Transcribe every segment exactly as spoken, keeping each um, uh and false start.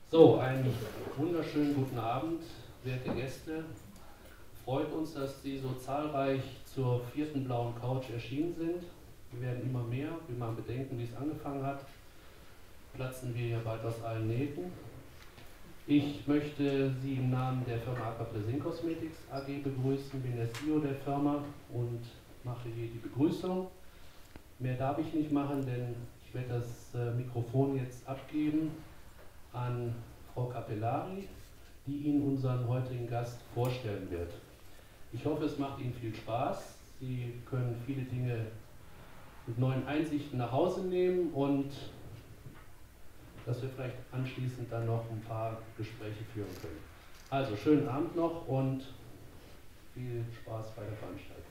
So, einen wunderschönen guten Abend, werte Gäste. Freut uns, dass Sie so zahlreich zur vierten blauen Couch erschienen sind. Wir werden immer mehr, wie man bedenken, wie es angefangen hat, platzen wir ja bald aus allen Nähten. Ich möchte Sie im Namen der Firma Aquapresin Cosmetics A G begrüßen, bin der C E O der Firma und mache hier die Begrüßung. Mehr darf ich nicht machen, denn ich werde das Mikrofon jetzt abgeben an Frau Capellari, die Ihnen unseren heutigen Gast vorstellen wird. Ich hoffe, es macht Ihnen viel Spaß. Sie können viele Dinge mit neuen Einsichten nach Hause nehmen und dass wir vielleicht anschließend dann noch ein paar Gespräche führen können. Also schönen Abend noch und viel Spaß bei der Veranstaltung.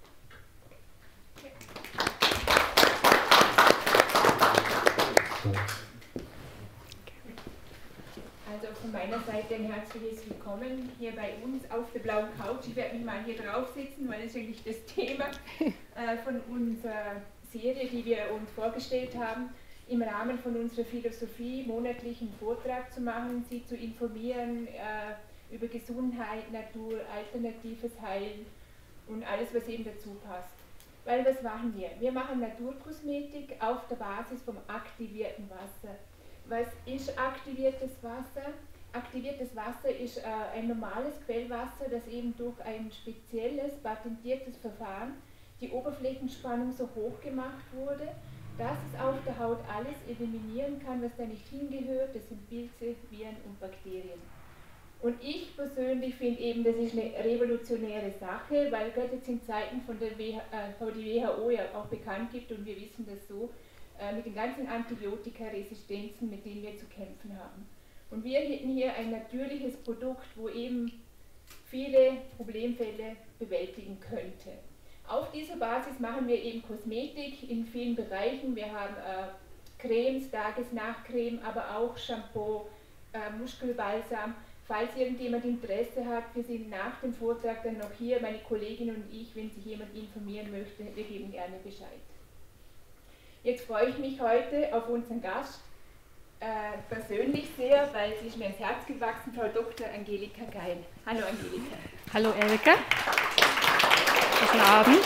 Also von meiner Seite ein herzliches Willkommen hier bei uns auf der blauen Couch. Ich werde mich mal hier drauf sitzen, weil das ist eigentlich das Thema äh, von unserer Serie, die wir uns vorgestellt haben, im Rahmen von unserer Philosophie monatlich einen Vortrag zu machen, Sie zu informieren äh, über Gesundheit, Natur, alternatives Heilen und alles, was eben dazu passt. Weil was machen wir? Wir machen Naturkosmetik auf der Basis vom aktivierten Wasser. Was ist aktiviertes Wasser? Aktiviertes Wasser ist äh, ein normales Quellwasser, das eben durch ein spezielles, patentiertes Verfahren die Oberflächenspannung so hoch gemacht wurde, dass es auf der Haut alles eliminieren kann, was da nicht hingehört. Das sind Pilze, Viren und Bakterien. Und ich persönlich finde eben, das ist eine revolutionäre Sache, weil gerade jetzt in Zeiten, von der W H, äh, wo die W H O ja auch bekannt gibt, und wir wissen das so, äh, mit den ganzen Antibiotikaresistenzen, mit denen wir zu kämpfen haben. Und wir hätten hier ein natürliches Produkt, wo eben viele Problemfälle bewältigen könnte. Auf dieser Basis machen wir eben Kosmetik in vielen Bereichen. Wir haben äh, Cremes, Tages-Nacht-Creme, aber auch Shampoo, äh, Muskelbalsam. Falls irgendjemand Interesse hat, wir sind nach dem Vortrag dann noch hier, meine Kollegin und ich, wenn sich jemand informieren möchte, wir geben gerne Bescheid. Jetzt freue ich mich heute auf unseren Gast äh, persönlich sehr, weil sie ist mir ins Herz gewachsen, Frau Doktor Angelika Geil. Hallo Angelika. Hallo Erika. Guten Abend.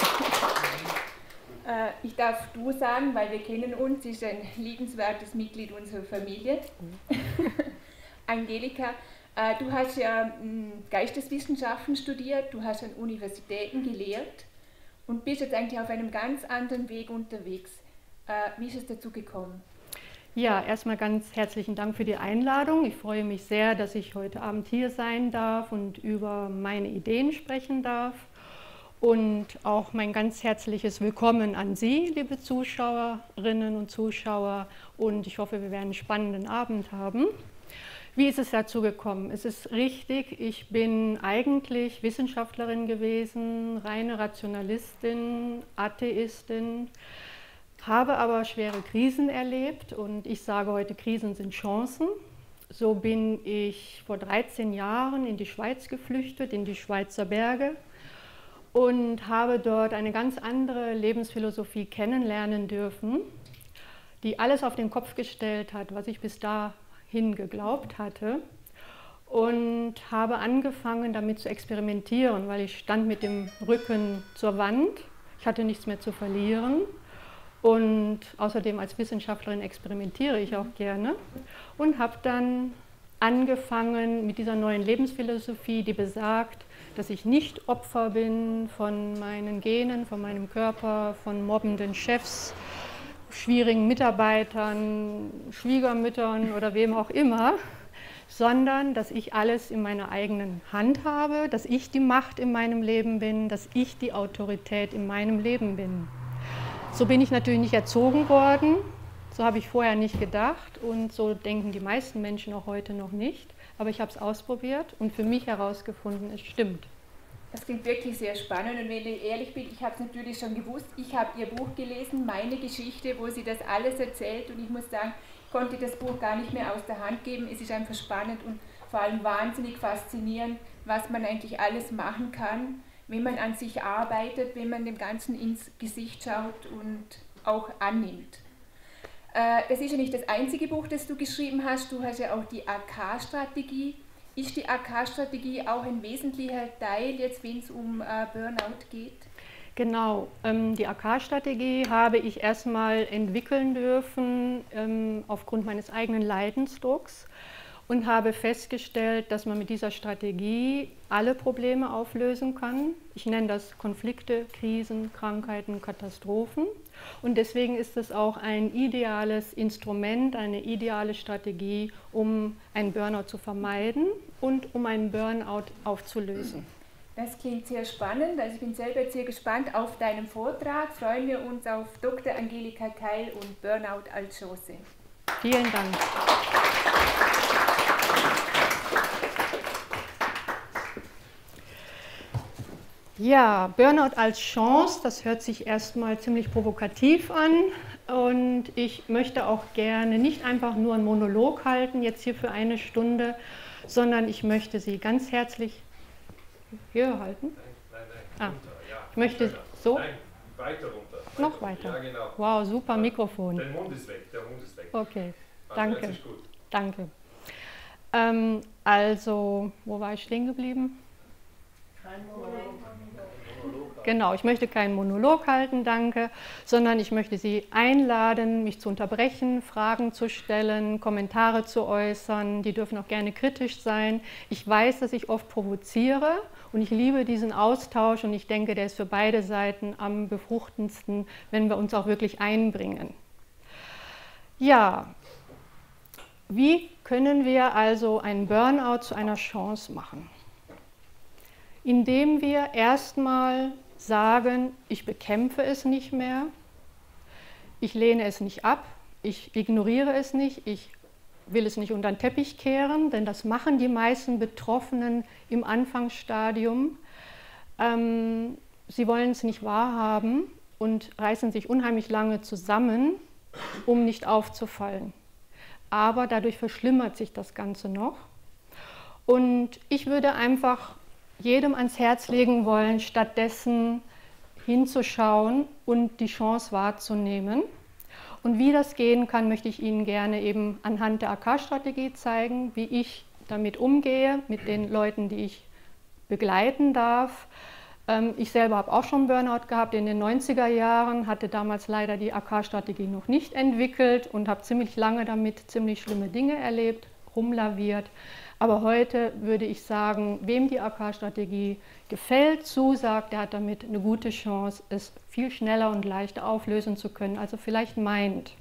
Äh, ich darf du sagen, weil wir kennen uns, sie ist ein liebenswertes Mitglied unserer Familie. Angelika, äh, du hast ja mh, Geisteswissenschaften studiert, du hast an Universitäten gelehrt und bist jetzt eigentlich auf einem ganz anderen Weg unterwegs. Äh, wie ist es dazu gekommen? Ja, erstmal ganz herzlichen Dank für die Einladung. Ich freue mich sehr, dass ich heute Abend hier sein darf und über meine Ideen sprechen darf. Und auch mein ganz herzliches Willkommen an Sie, liebe Zuschauerinnen und Zuschauer. Und ich hoffe, wir werden einen spannenden Abend haben. Wie ist es dazu gekommen? Es ist richtig, ich bin eigentlich Wissenschaftlerin gewesen, reine Rationalistin, Atheistin, habe aber schwere Krisen erlebt und ich sage heute, Krisen sind Chancen. So bin ich vor dreizehn Jahren in die Schweiz geflüchtet, in die Schweizer Berge und habe dort eine ganz andere Lebensphilosophie kennenlernen dürfen, die alles auf den Kopf gestellt hat, was ich bis dahin geglaubt hatte, und habe angefangen damit zu experimentieren, weil ich stand mit dem Rücken zur Wand, ich hatte nichts mehr zu verlieren. Und außerdem als Wissenschaftlerin experimentiere ich auch gerne und habe dann angefangen mit dieser neuen Lebensphilosophie, die besagt, dass ich nicht Opfer bin von meinen Genen, von meinem Körper, von mobbenden Chefs, schwierigen Mitarbeitern, Schwiegermüttern oder wem auch immer, sondern dass ich alles in meiner eigenen Hand habe, dass ich die Macht in meinem Leben bin, dass ich die Autorität in meinem Leben bin. So bin ich natürlich nicht erzogen worden, so habe ich vorher nicht gedacht und so denken die meisten Menschen auch heute noch nicht. Aber ich habe es ausprobiert und für mich herausgefunden, es stimmt. Das klingt wirklich sehr spannend und wenn ich ehrlich bin, ich habe es natürlich schon gewusst, ich habe Ihr Buch gelesen, meine Geschichte, wo sie das alles erzählt und ich muss sagen, ich konnte das Buch gar nicht mehr aus der Hand geben. Es ist einfach spannend und vor allem wahnsinnig faszinierend, was man eigentlich alles machen kann, wenn man an sich arbeitet, wenn man dem Ganzen ins Gesicht schaut und auch annimmt. Das ist ja nicht das einzige Buch, das du geschrieben hast. Du hast ja auch die A K-Strategie. Ist die A K-Strategie auch ein wesentlicher Teil, jetzt wenn es um Burnout geht? Genau, ähm, die A K-Strategie habe ich erstmal entwickeln dürfen ähm, aufgrund meines eigenen Leidensdrucks und habe festgestellt, dass man mit dieser Strategie alle Probleme auflösen kann. Ich nenne das Konflikte, Krisen, Krankheiten, Katastrophen. Und deswegen ist es auch ein ideales Instrument, eine ideale Strategie, um einen Burnout zu vermeiden und um einen Burnout aufzulösen. Das klingt sehr spannend. Also ich bin selber sehr gespannt auf deinen Vortrag. Freuen wir uns auf Doktor Angelika Keil und Burnout als Chance. Vielen Dank. Ja, Burnout als Chance, das hört sich erstmal ziemlich provokativ an und ich möchte auch gerne nicht einfach nur einen Monolog halten, jetzt hier für eine Stunde, sondern ich möchte Sie ganz herzlich hier halten. Nein, nein, nein. Ah, Runter, ja. ich möchte so. Nein, weiter runter. Weiter Noch weiter. Ja, genau. Wow, super Mikrofon. Der Mund ist weg, der Mund ist weg. Okay, Also danke. jetzt ist gut. Danke. Ähm, also, wo war ich stehen geblieben? Kein Monolog. Genau, ich möchte keinen Monolog halten, danke, sondern ich möchte Sie einladen, mich zu unterbrechen, Fragen zu stellen, Kommentare zu äußern. Die dürfen auch gerne kritisch sein. Ich weiß, dass ich oft provoziere und ich liebe diesen Austausch und ich denke, der ist für beide Seiten am befruchtendsten, wenn wir uns auch wirklich einbringen. Ja, wie können wir also einen Burnout zu einer Chance machen? Indem wir erstmal sagen, ich bekämpfe es nicht mehr, ich lehne es nicht ab, ich ignoriere es nicht, ich will es nicht unter den Teppich kehren, denn das machen die meisten Betroffenen im Anfangsstadium. Ähm, sie wollen es nicht wahrhaben und reißen sich unheimlich lange zusammen, um nicht aufzufallen. Aber dadurch verschlimmert sich das Ganze noch. Und ich würde einfach jedem ans Herz legen wollen, stattdessen hinzuschauen und die Chance wahrzunehmen. Und wie das gehen kann, möchte ich Ihnen gerne eben anhand der A K-Strategie zeigen, wie ich damit umgehe, mit den Leuten, die ich begleiten darf. Ich selber habe auch schon Burnout gehabt in den neunziger Jahren, hatte damals leider die A K-Strategie noch nicht entwickelt und habe ziemlich lange damit ziemlich schlimme Dinge erlebt, rumlaviert. Aber heute würde ich sagen, wem die A K-Strategie gefällt, zusagt, der hat damit eine gute Chance, es viel schneller und leichter auflösen zu können, also vielleicht meint.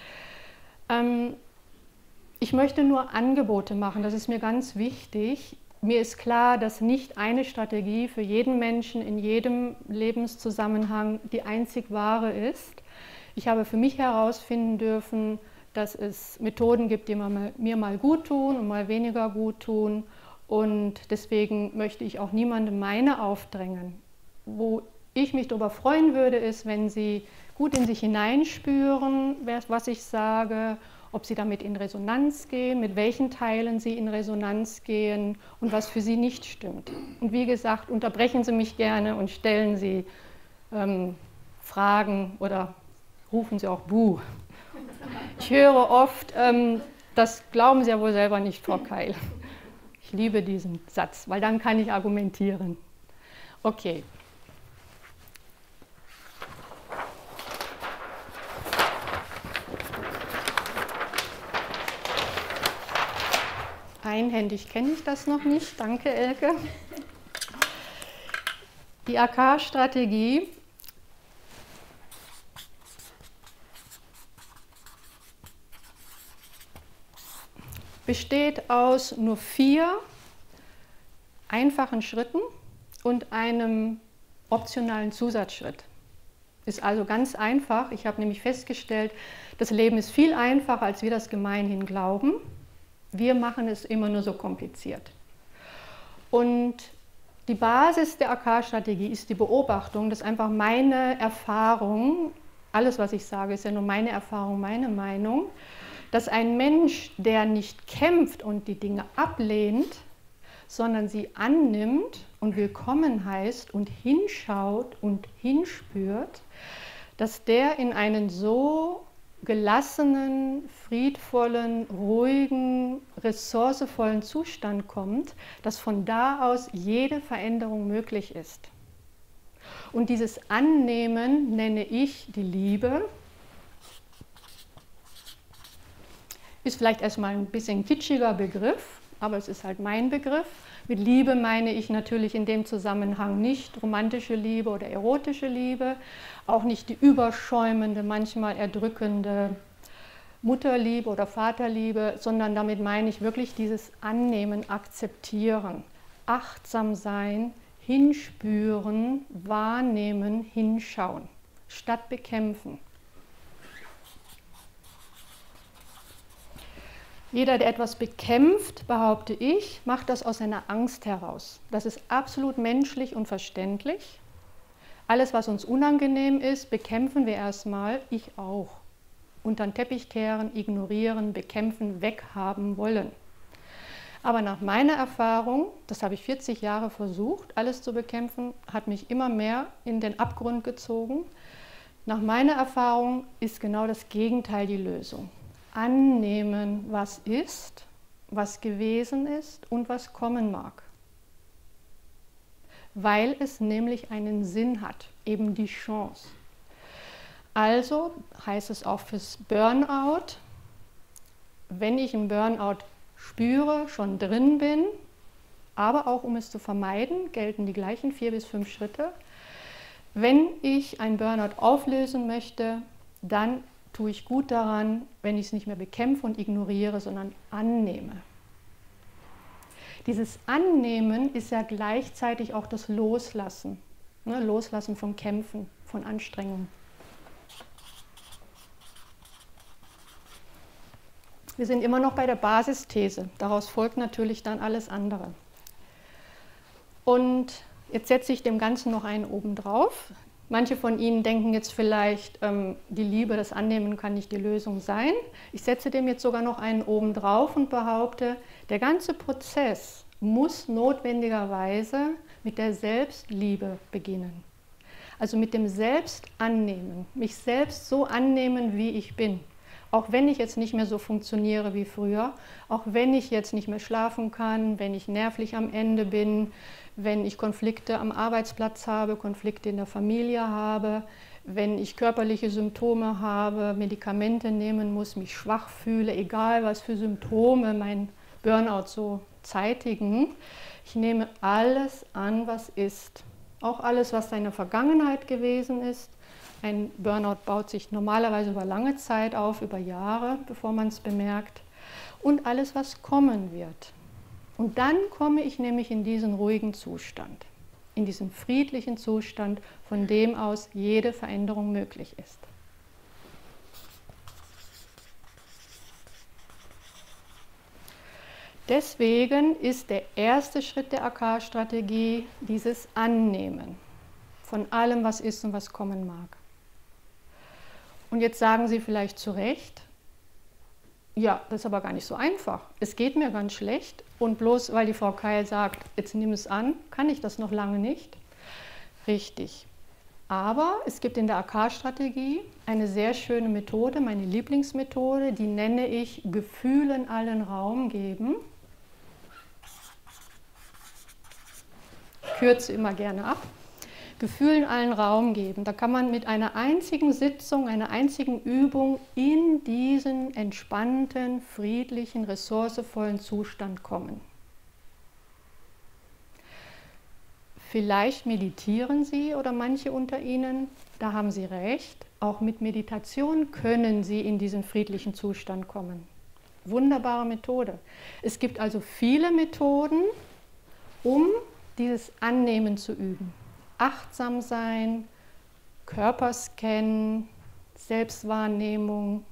Ähm, ich möchte nur Angebote machen, das ist mir ganz wichtig. Mir ist klar, dass nicht eine Strategie für jeden Menschen in jedem Lebenszusammenhang die einzig wahre ist. Ich habe für mich herausfinden dürfen, dass es Methoden gibt, die mir mal gut tun und mal weniger gut tun. Und deswegen möchte ich auch niemandem meine aufdrängen. Wo ich mich darüber freuen würde, ist, wenn Sie gut in sich hineinspüren, was ich sage, ob Sie damit in Resonanz gehen, mit welchen Teilen Sie in Resonanz gehen und was für Sie nicht stimmt. Und wie gesagt, unterbrechen Sie mich gerne und stellen Sie ähm, Fragen oder rufen Sie auch Buh. Ich höre oft, ähm, das glauben Sie ja wohl selber nicht, Frau Keil. Ich liebe diesen Satz, weil dann kann ich argumentieren. Okay. Einhändig kenne ich das noch nicht. Danke, Elke. Die A K-Strategie besteht aus nur vier einfachen Schritten und einem optionalen Zusatzschritt. Ist also ganz einfach. Ich habe nämlich festgestellt, das Leben ist viel einfacher, als wir das gemeinhin glauben. Wir machen es immer nur so kompliziert. Und die Basis der A K-Strategie ist die Beobachtung, dass einfach meine Erfahrung, alles was ich sage, ist ja nur meine Erfahrung, meine Meinung, dass ein Mensch, der nicht kämpft und die Dinge ablehnt, sondern sie annimmt und willkommen heißt und hinschaut und hinspürt, dass der in einen so gelassenen, friedvollen, ruhigen, ressourcevollen Zustand kommt, dass von da aus jede Veränderung möglich ist. Und dieses Annehmen nenne ich die Liebe. Ist vielleicht erstmal ein bisschen kitschiger Begriff, aber es ist halt mein Begriff. Mit Liebe meine ich natürlich in dem Zusammenhang nicht romantische Liebe oder erotische Liebe, auch nicht die überschäumende, manchmal erdrückende Mutterliebe oder Vaterliebe, sondern damit meine ich wirklich dieses Annehmen, Akzeptieren, achtsam sein, hinspüren, wahrnehmen, hinschauen, statt bekämpfen. Jeder, der etwas bekämpft, behaupte ich, macht das aus einer Angst heraus. Das ist absolut menschlich und verständlich. Alles, was uns unangenehm ist, bekämpfen wir erstmal, ich auch. Unter den Teppich kehren, ignorieren, bekämpfen, weghaben wollen. Aber nach meiner Erfahrung, das habe ich vierzig Jahre versucht, alles zu bekämpfen, hat mich immer mehr in den Abgrund gezogen. Nach meiner Erfahrung ist genau das Gegenteil die Lösung. Annehmen, was ist, was gewesen ist und was kommen mag. Weil es nämlich einen Sinn hat, eben die Chance. Also heißt es auch fürs Burnout, wenn ich einen Burnout spüre, schon drin bin, aber auch um es zu vermeiden, gelten die gleichen vier bis fünf Schritte. Wenn ich einen Burnout auflösen möchte, dann tue ich gut daran, wenn ich es nicht mehr bekämpfe und ignoriere, sondern annehme. Dieses Annehmen ist ja gleichzeitig auch das Loslassen. Ne? Loslassen vom Kämpfen, von Anstrengung. Wir sind immer noch bei der Basisthese. Daraus folgt natürlich dann alles andere. Und jetzt setze ich dem Ganzen noch einen oben drauf. Manche von Ihnen denken jetzt vielleicht, ähm, die Liebe, das Annehmen kann nicht die Lösung sein. Ich setze dem jetzt sogar noch einen oben drauf und behaupte, der ganze Prozess muss notwendigerweise mit der Selbstliebe beginnen. Also mit dem Selbstannehmen, mich selbst so annehmen, wie ich bin. Auch wenn ich jetzt nicht mehr so funktioniere wie früher, auch wenn ich jetzt nicht mehr schlafen kann, wenn ich nervlich am Ende bin, wenn ich Konflikte am Arbeitsplatz habe, Konflikte in der Familie habe, wenn ich körperliche Symptome habe, Medikamente nehmen muss, mich schwach fühle, egal was für Symptome mein Burnout so zeitigen. Ich nehme alles an, was ist. Auch alles, was in der Vergangenheit gewesen ist. Ein Burnout baut sich normalerweise über lange Zeit auf, über Jahre, bevor man es bemerkt. Und alles, was kommen wird. Und dann komme ich nämlich in diesen ruhigen Zustand, in diesen friedlichen Zustand, von dem aus jede Veränderung möglich ist. Deswegen ist der erste Schritt der A K-Strategie dieses Annehmen von allem, was ist und was kommen mag. Und jetzt sagen Sie vielleicht zu Recht, ja, das ist aber gar nicht so einfach. Es geht mir ganz schlecht und bloß weil die Frau Keil sagt, jetzt nimm es an, kann ich das noch lange nicht. Richtig. Aber es gibt in der A K-Strategie eine sehr schöne Methode, meine Lieblingsmethode, die nenne ich Gefühlen allen Raum geben. Ich kürze immer gerne ab. Gefühlen allen Raum geben. Da kann man mit einer einzigen Sitzung, einer einzigen Übung in diesen entspannten, friedlichen, ressourcevollen Zustand kommen. Vielleicht meditieren Sie oder manche unter Ihnen, da haben Sie recht. Auch mit Meditation können Sie in diesen friedlichen Zustand kommen. Wunderbare Methode. Es gibt also viele Methoden, um dieses Annehmen zu üben. Achtsam sein, Körperscan, Selbstwahrnehmung,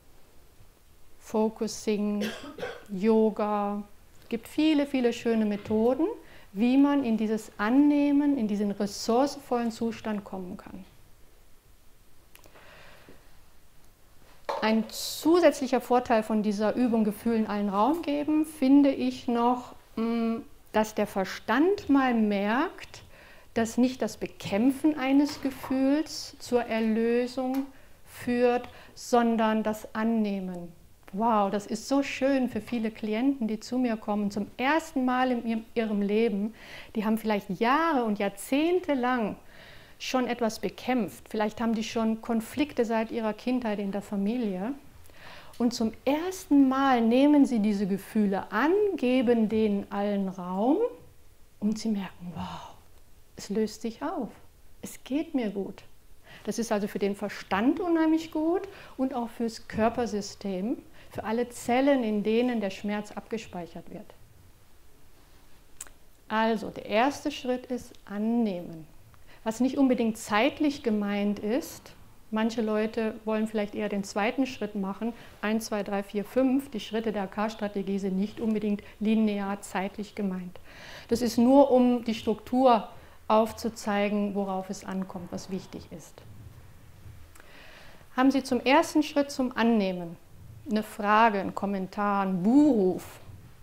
Focusing, Yoga. Es gibt viele, viele schöne Methoden, wie man in dieses Annehmen, in diesen ressourcevollen Zustand kommen kann. Ein zusätzlicher Vorteil von dieser Übung Gefühlen allen Raum geben, finde ich noch, dass der Verstand mal merkt, dass nicht das Bekämpfen eines Gefühls zur Erlösung führt, sondern das Annehmen. Wow, das ist so schön für viele Klienten, die zu mir kommen, zum ersten Mal in ihrem Leben. Die haben vielleicht Jahre und Jahrzehnte lang schon etwas bekämpft. Vielleicht haben die schon Konflikte seit ihrer Kindheit in der Familie. Und zum ersten Mal nehmen sie diese Gefühle an, geben denen allen Raum und sie merken, wow, es löst sich auf. Es geht mir gut. Das ist also für den Verstand unheimlich gut und auch fürs Körpersystem, für alle Zellen, in denen der Schmerz abgespeichert wird. Also, der erste Schritt ist annehmen. Was nicht unbedingt zeitlich gemeint ist, manche Leute wollen vielleicht eher den zweiten Schritt machen, eins, zwei, drei, vier, fünf, die Schritte der A K-Strategie sind nicht unbedingt linear zeitlich gemeint. Das ist nur, um die Struktur aufzuzeigen, worauf es ankommt, was wichtig ist. Haben Sie zum ersten Schritt zum Annehmen eine Frage, einen Kommentar, einen Buhruf,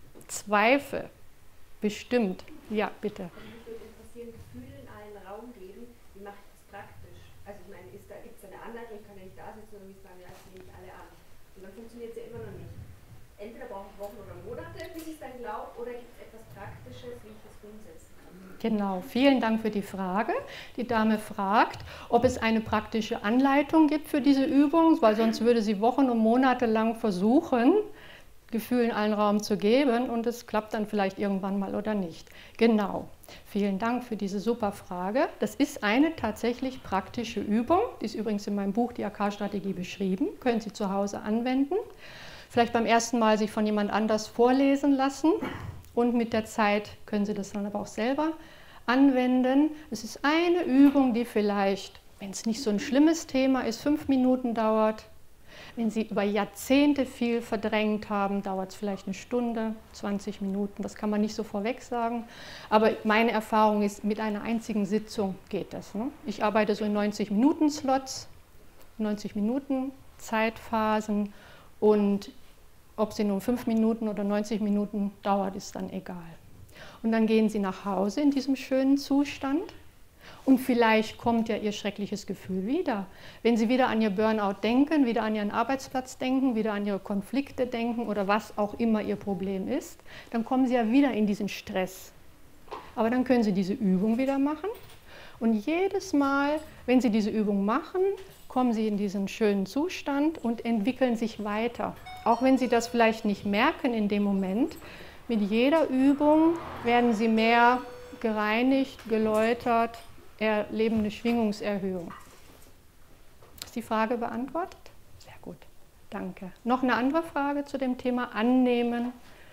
Zweifel? Bestimmt. Ja, bitte. Mich würde interessieren, Gefühlen allen Raum geben, wie mache ich das praktisch? Also ich meine, gibt es da eine Anleitung, ich kann ja nicht da sitzen und mich sagen, ja, das nehme ich alle an. Und dann funktioniert es ja immer noch nicht. Entweder brauche ich Wochen oder Monate, bis ich es dann glaube, oder gibt es etwas Praktisches, wie ich das umsetzen kann? Genau, vielen Dank für die Frage. Die Dame fragt, ob es eine praktische Anleitung gibt für diese Übung, weil sonst würde sie Wochen und Monate lang versuchen, Gefühlen allen Raum zu geben und es klappt dann vielleicht irgendwann mal oder nicht. Genau, vielen Dank für diese super Frage. Das ist eine tatsächlich praktische Übung, die ist übrigens in meinem Buch Die A K-Strategie beschrieben, können Sie zu Hause anwenden. Vielleicht beim ersten Mal sich von jemand anders vorlesen lassen und mit der Zeit können Sie das dann aber auch selber anwenden. Es ist eine Übung, die vielleicht, wenn es nicht so ein schlimmes Thema ist, fünf Minuten dauert. Wenn Sie über Jahrzehnte viel verdrängt haben, dauert es vielleicht eine Stunde, zwanzig Minuten. Das kann man nicht so vorweg sagen. Aber meine Erfahrung ist, mit einer einzigen Sitzung geht das. Ne? Ich arbeite so in neunzig Minuten Slots, neunzig Minuten Zeitphasen. Und ob sie nun fünf Minuten oder neunzig Minuten dauert, ist dann egal. Und dann gehen Sie nach Hause in diesem schönen Zustand. Und vielleicht kommt ja Ihr schreckliches Gefühl wieder. Wenn Sie wieder an Ihr Burnout denken, wieder an Ihren Arbeitsplatz denken, wieder an Ihre Konflikte denken oder was auch immer Ihr Problem ist, dann kommen Sie ja wieder in diesen Stress. Aber dann können Sie diese Übung wieder machen. Und jedes Mal, wenn Sie diese Übung machen, kommen Sie in diesen schönen Zustand und entwickeln sich weiter. Auch wenn Sie das vielleicht nicht merken in dem Moment, mit jeder Übung werden Sie mehr gereinigt, geläutert, erleben eine Schwingungserhöhung. Ist die Frage beantwortet? Sehr gut, danke. Noch eine andere Frage zu dem Thema Annehmen,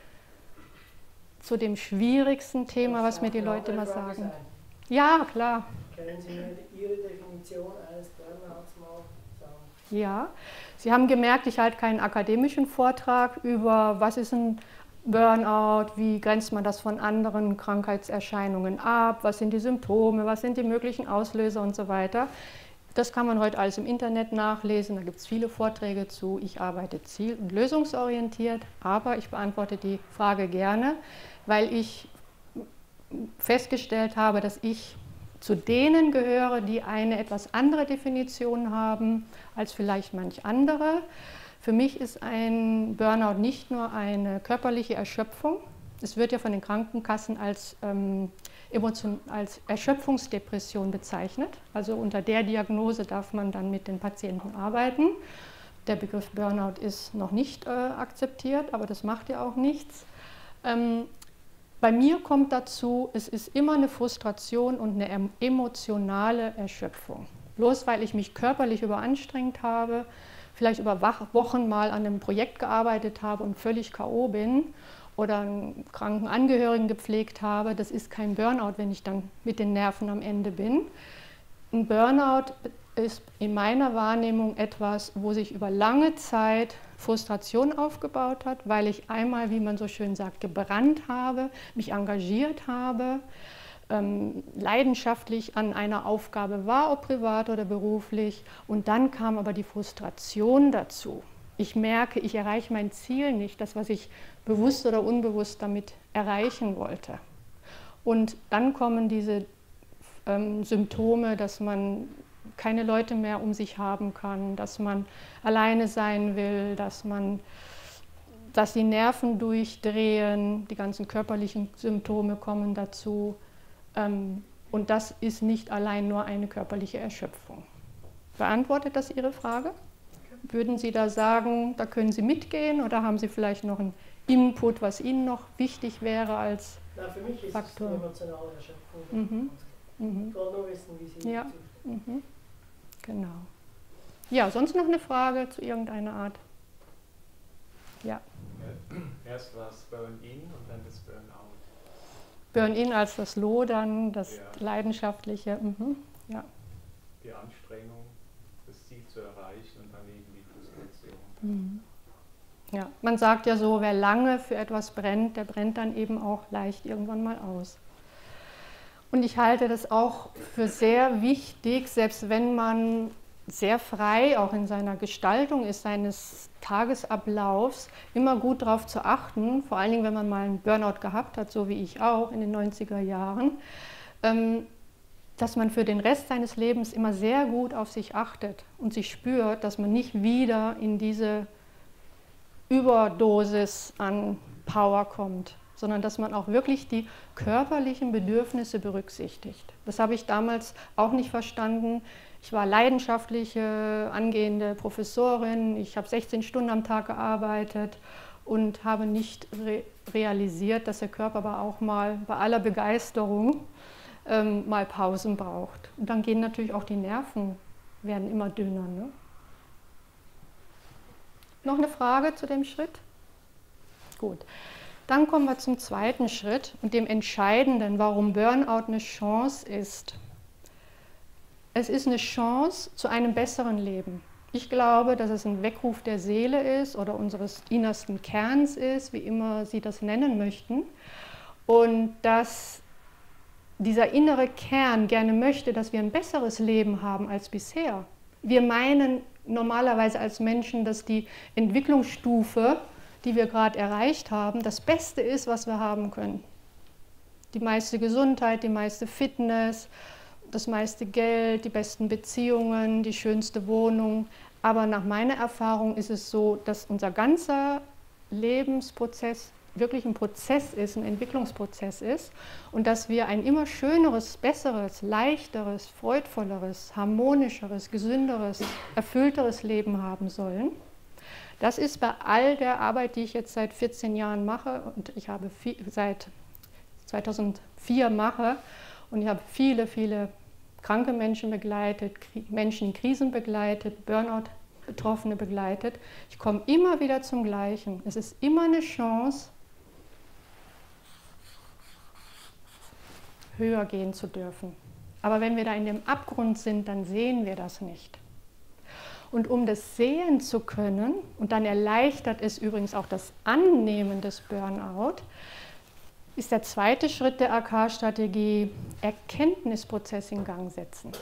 zu dem schwierigsten Thema, was mir die Leute immer sagen. Ja, klar. Können Sie mir Ihre Definition eines Burnouts mal sagen? Ja, Sie haben gemerkt, ich halte keinen akademischen Vortrag über, was ist ein Burnout, wie grenzt man das von anderen Krankheitserscheinungen ab, was sind die Symptome, was sind die möglichen Auslöser und so weiter. Das kann man heute alles im Internet nachlesen, da gibt es viele Vorträge zu. Ich arbeite ziel- und lösungsorientiert, aber ich beantworte die Frage gerne, weil ich festgestellt habe, dass ich zu denen gehöre, die eine etwas andere Definition haben als vielleicht manch andere. Für mich ist ein Burnout nicht nur eine körperliche Erschöpfung. Es wird ja von den Krankenkassen als, ähm, Emotion, als Erschöpfungsdepression bezeichnet. Also unter der Diagnose darf man dann mit den Patienten arbeiten. Der Begriff Burnout ist noch nicht äh, akzeptiert, aber das macht ja auch nichts. Ähm, bei mir kommt dazu, es ist immer eine Frustration und eine emotionale Erschöpfung. Bloß weil ich mich körperlich überanstrengt habe, vielleicht über Wochen mal an einem Projekt gearbeitet habe und völlig K O bin oder einen kranken Angehörigen gepflegt habe, das ist kein Burnout, wenn ich dann mit den Nerven am Ende bin. Ein Burnout ist in meiner Wahrnehmung etwas, wo sich über lange Zeit Frustration aufgebaut hat, weil ich einmal, wie man so schön sagt, gebrannt habe, mich engagiert habe, ähm, leidenschaftlich an einer Aufgabe war, ob privat oder beruflich. Und dann kam aber die Frustration dazu. Ich merke, ich erreiche mein Ziel nicht, das, was ich bewusst oder unbewusst damit erreichen wollte. Und dann kommen diese ähm, Symptome, dass man keine Leute mehr um sich haben kann, dass man alleine sein will, dass man, dass die Nerven durchdrehen, die ganzen körperlichen Symptome kommen dazu. Ähm, und das ist nicht allein nur eine körperliche Erschöpfung. Beantwortet das Ihre Frage? Würden Sie da sagen, da können Sie mitgehen oder haben Sie vielleicht noch einen Input, was Ihnen noch wichtig wäre als Na, für mich ist Faktor? es emotionale Erschöpfung. Mhm. Mhm. Ich wollte nur wissen, wie Sie Ja. dazu stehen. Mhm. Genau. Ja, sonst noch eine Frage zu irgendeiner Art? Ja. Erst war es Burn-In und dann das Burnout. Burn-In als das Lodern, das Ja. Leidenschaftliche. Mhm. Ja. Die Anstrengung, das Ziel zu erreichen und dann eben die Frustration. Mhm. Ja, man sagt ja so, wer lange für etwas brennt, der brennt dann eben auch leicht irgendwann mal aus. Und ich halte das auch für sehr wichtig, selbst wenn man sehr frei auch in seiner Gestaltung ist, seines Tagesablaufs, immer gut darauf zu achten, vor allen Dingen, wenn man mal einen Burnout gehabt hat, so wie ich auch in den neunziger Jahren, ähm, dass man für den Rest seines Lebens immer sehr gut auf sich achtet und sich spürt, dass man nicht wieder in diese Überdosis an Power kommt, sondern dass man auch wirklich die körperlichen Bedürfnisse berücksichtigt. Das habe ich damals auch nicht verstanden. Ich war leidenschaftliche, angehende Professorin, ich habe sechzehn Stunden am Tag gearbeitet und habe nicht re realisiert, dass der Körper aber auch mal bei aller Begeisterung ähm, mal Pausen braucht. Und dann gehen natürlich auch die Nerven, werden immer dünner. Ne? Noch eine Frage zu dem Schritt? Gut. Dann kommen wir zum zweiten Schritt und dem Entscheidenden, warum Burnout eine Chance ist. Es ist eine Chance zu einem besseren Leben. Ich glaube, dass es ein Weckruf der Seele ist oder unseres innersten Kerns ist, wie immer Sie das nennen möchten. Und dass dieser innere Kern gerne möchte, dass wir ein besseres Leben haben als bisher. Wir meinen normalerweise als Menschen, dass die Entwicklungsstufe, die wir gerade erreicht haben, das Beste ist, was wir haben können. Die meiste Gesundheit, die meiste Fitness, das meiste Geld, die besten Beziehungen, die schönste Wohnung. Aber nach meiner Erfahrung ist es so, dass unser ganzer Lebensprozess wirklich ein Prozess ist, ein Entwicklungsprozess ist und dass wir ein immer schöneres, besseres, leichteres, freudvolleres, harmonischeres, gesünderes, erfüllteres Leben haben sollen. Das ist bei all der Arbeit, die ich jetzt seit vierzehn Jahren mache und ich habe viel, seit zweitausendvier mache und ich habe viele, viele kranke Menschen begleitet, Menschen in Krisen begleitet, Burnout-Betroffene begleitet. Ich komme immer wieder zum Gleichen. Es ist immer eine Chance, höher gehen zu dürfen. Aber wenn wir da in dem Abgrund sind, dann sehen wir das nicht. Und um das sehen zu können, und dann erleichtert es übrigens auch das Annehmen des Burnout, ist der zweite Schritt der A K-Strategie Erkenntnisprozess in Gang setzen.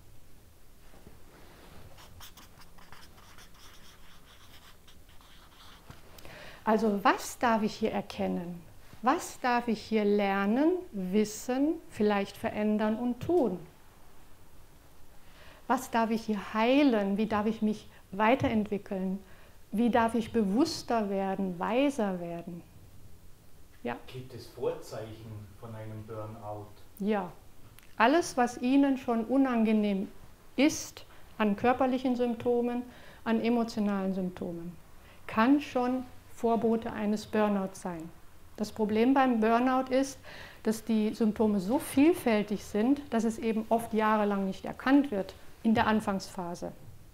Also was darf ich hier erkennen? Was darf ich hier lernen, wissen, vielleicht verändern und tun? Was darf ich hier heilen? Wie darf ich mich weiterentwickeln? Wie darf ich bewusster werden, weiser werden? Ja. Gibt es Vorzeichen von einem Burnout? Ja. Alles, was Ihnen schon unangenehm ist, an körperlichen Symptomen, an emotionalen Symptomen, kann schon Vorbote eines Burnouts sein. Das Problem beim Burnout ist, dass die Symptome so vielfältig sind, dass es eben oft jahrelang nicht erkannt wird in der Anfangsphase.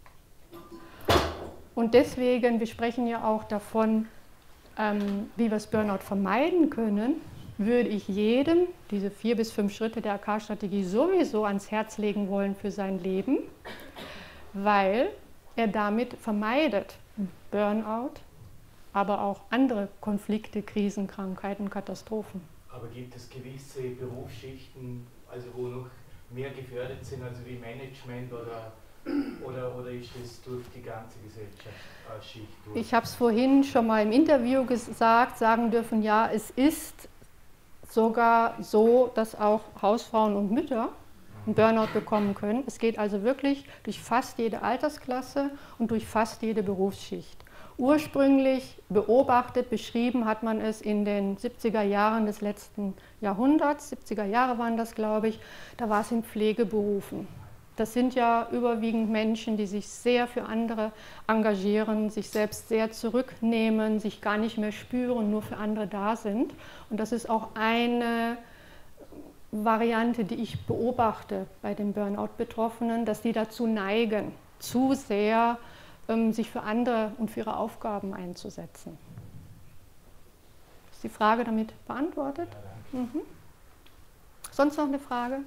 Und deswegen, wir sprechen ja auch davon, ähm, wie wir das Burnout vermeiden können, würde ich jedem diese vier bis fünf Schritte der A K-Strategie sowieso ans Herz legen wollen für sein Leben, weil er damit vermeidet Burnout, aber auch andere Konflikte, Krisen, Krankheiten, Katastrophen. Aber gibt es gewisse Berufsschichten, also wo noch mehr gefördert sind, also wie Management oder, oder, oder ist das durch die ganze Gesellschaftsschicht durch? Ich habe es vorhin schon mal im Interview gesagt, sagen dürfen, ja, es ist sogar so, dass auch Hausfrauen und Mütter einen Burnout bekommen können. Es geht also wirklich durch fast jede Altersklasse und durch fast jede Berufsschicht. Ursprünglich beobachtet, beschrieben hat man es in den siebziger Jahren des letzten Jahrhunderts, siebziger Jahre waren das, glaube ich, da war es in Pflegeberufen. Das sind ja überwiegend Menschen, die sich sehr für andere engagieren, sich selbst sehr zurücknehmen, sich gar nicht mehr spüren, nur für andere da sind. Und das ist auch eine Variante, die ich beobachte bei den Burnout-Betroffenen, dass die dazu neigen, zu sehr ähm, sich für andere und für ihre Aufgaben einzusetzen. Ist die Frage damit beantwortet? Mhm. Sonst noch eine Frage?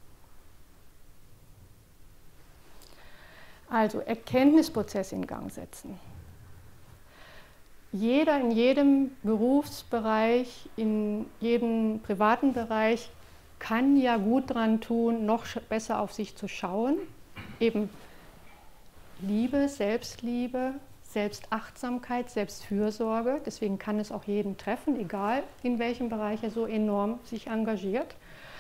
Also Erkenntnisprozess in Gang setzen. Jeder in jedem Berufsbereich, in jedem privaten Bereich kann ja gut daran tun, noch besser auf sich zu schauen. Eben Liebe, Selbstliebe, Selbstachtsamkeit, Selbstfürsorge. Deswegen kann es auch jeden treffen, egal in welchem Bereich er so enorm sich engagiert.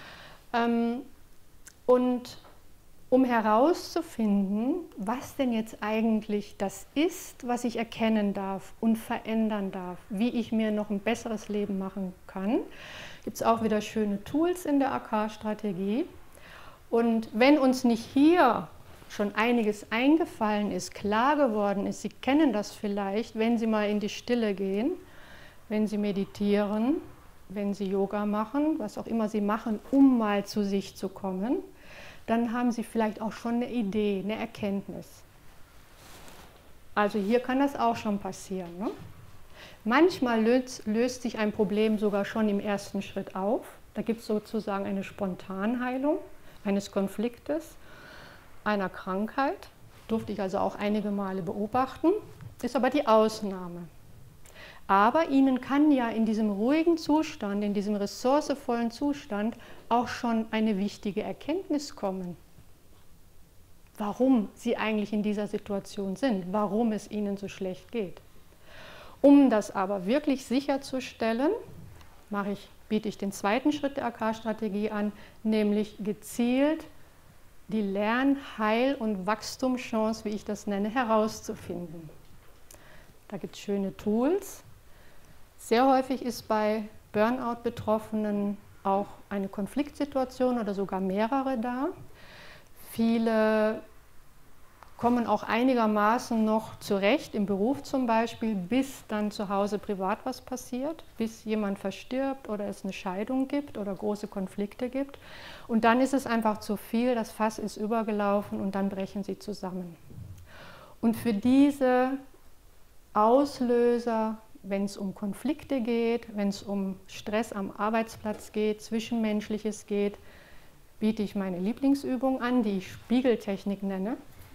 Und um herauszufinden, was denn jetzt eigentlich das ist, was ich erkennen darf und verändern darf, wie ich mir noch ein besseres Leben machen kann, gibt es auch wieder schöne Tools in der A K-Strategie. Und wenn uns nicht hier schon einiges eingefallen ist, klar geworden ist, Sie kennen das vielleicht, wenn Sie mal in die Stille gehen, wenn Sie meditieren, wenn Sie Yoga machen, was auch immer Sie machen, um mal zu sich zu kommen, dann haben Sie vielleicht auch schon eine Idee, eine Erkenntnis. Also hier kann das auch schon passieren. Ne? Manchmal löst, löst sich ein Problem sogar schon im ersten Schritt auf. Da gibt es sozusagen eine Spontanheilung eines Konfliktes, einer Krankheit. Durfte ich also auch einige Male beobachten, ist aber die Ausnahme. Aber Ihnen kann ja in diesem ruhigen Zustand, in diesem ressourcevollen Zustand auch schon eine wichtige Erkenntnis kommen, warum Sie eigentlich in dieser Situation sind, warum es Ihnen so schlecht geht. Um das aber wirklich sicherzustellen, mache ich, biete ich den zweiten Schritt der A K-Strategie an, nämlich gezielt die Lern-, Heil- und Wachstumschance, wie ich das nenne, herauszufinden. Da gibt es schöne Tools. Sehr häufig ist bei Burnout-Betroffenen auch eine Konfliktsituation oder sogar mehrere da. Viele kommen auch einigermaßen noch zurecht, im Beruf zum Beispiel, bis dann zu Hause privat was passiert, bis jemand verstirbt oder es eine Scheidung gibt oder große Konflikte gibt. Und dann ist es einfach zu viel, das Fass ist übergelaufen und dann brechen sie zusammen. Und für diese Auslöser, wenn es um Konflikte geht, wenn es um Stress am Arbeitsplatz geht, Zwischenmenschliches geht, biete ich meine Lieblingsübung an, die ich Spiegeltechnik nenne.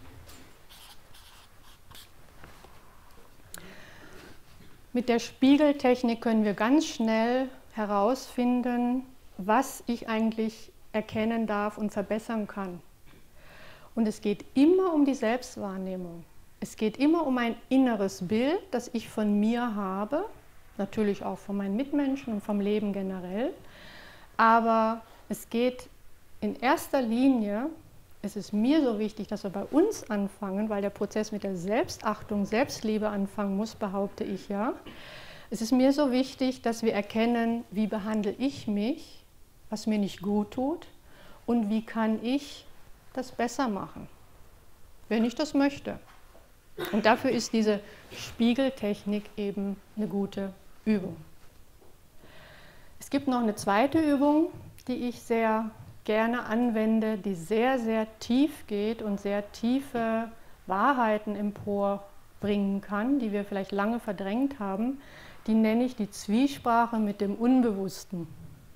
Mit der Spiegeltechnik können wir ganz schnell herausfinden, was ich eigentlich erkennen darf und verbessern kann. Und es geht immer um die Selbstwahrnehmung. Es geht immer um ein inneres Bild, das ich von mir habe, natürlich auch von meinen Mitmenschen und vom Leben generell. Aber es geht in erster Linie, es ist mir so wichtig, dass wir bei uns anfangen, weil der Prozess mit der Selbstachtung, Selbstliebe anfangen muss, behaupte ich ja. Es ist mir so wichtig, dass wir erkennen, wie behandle ich mich, was mir nicht gut tut und wie kann ich das besser machen, wenn ich das möchte. Und dafür ist diese Spiegeltechnik eben eine gute Übung. Es gibt noch eine zweite Übung, die ich sehr gerne anwende, die sehr, sehr tief geht und sehr tiefe Wahrheiten emporbringen kann, die wir vielleicht lange verdrängt haben. Die nenne ich die Zwiesprache mit dem Unbewussten.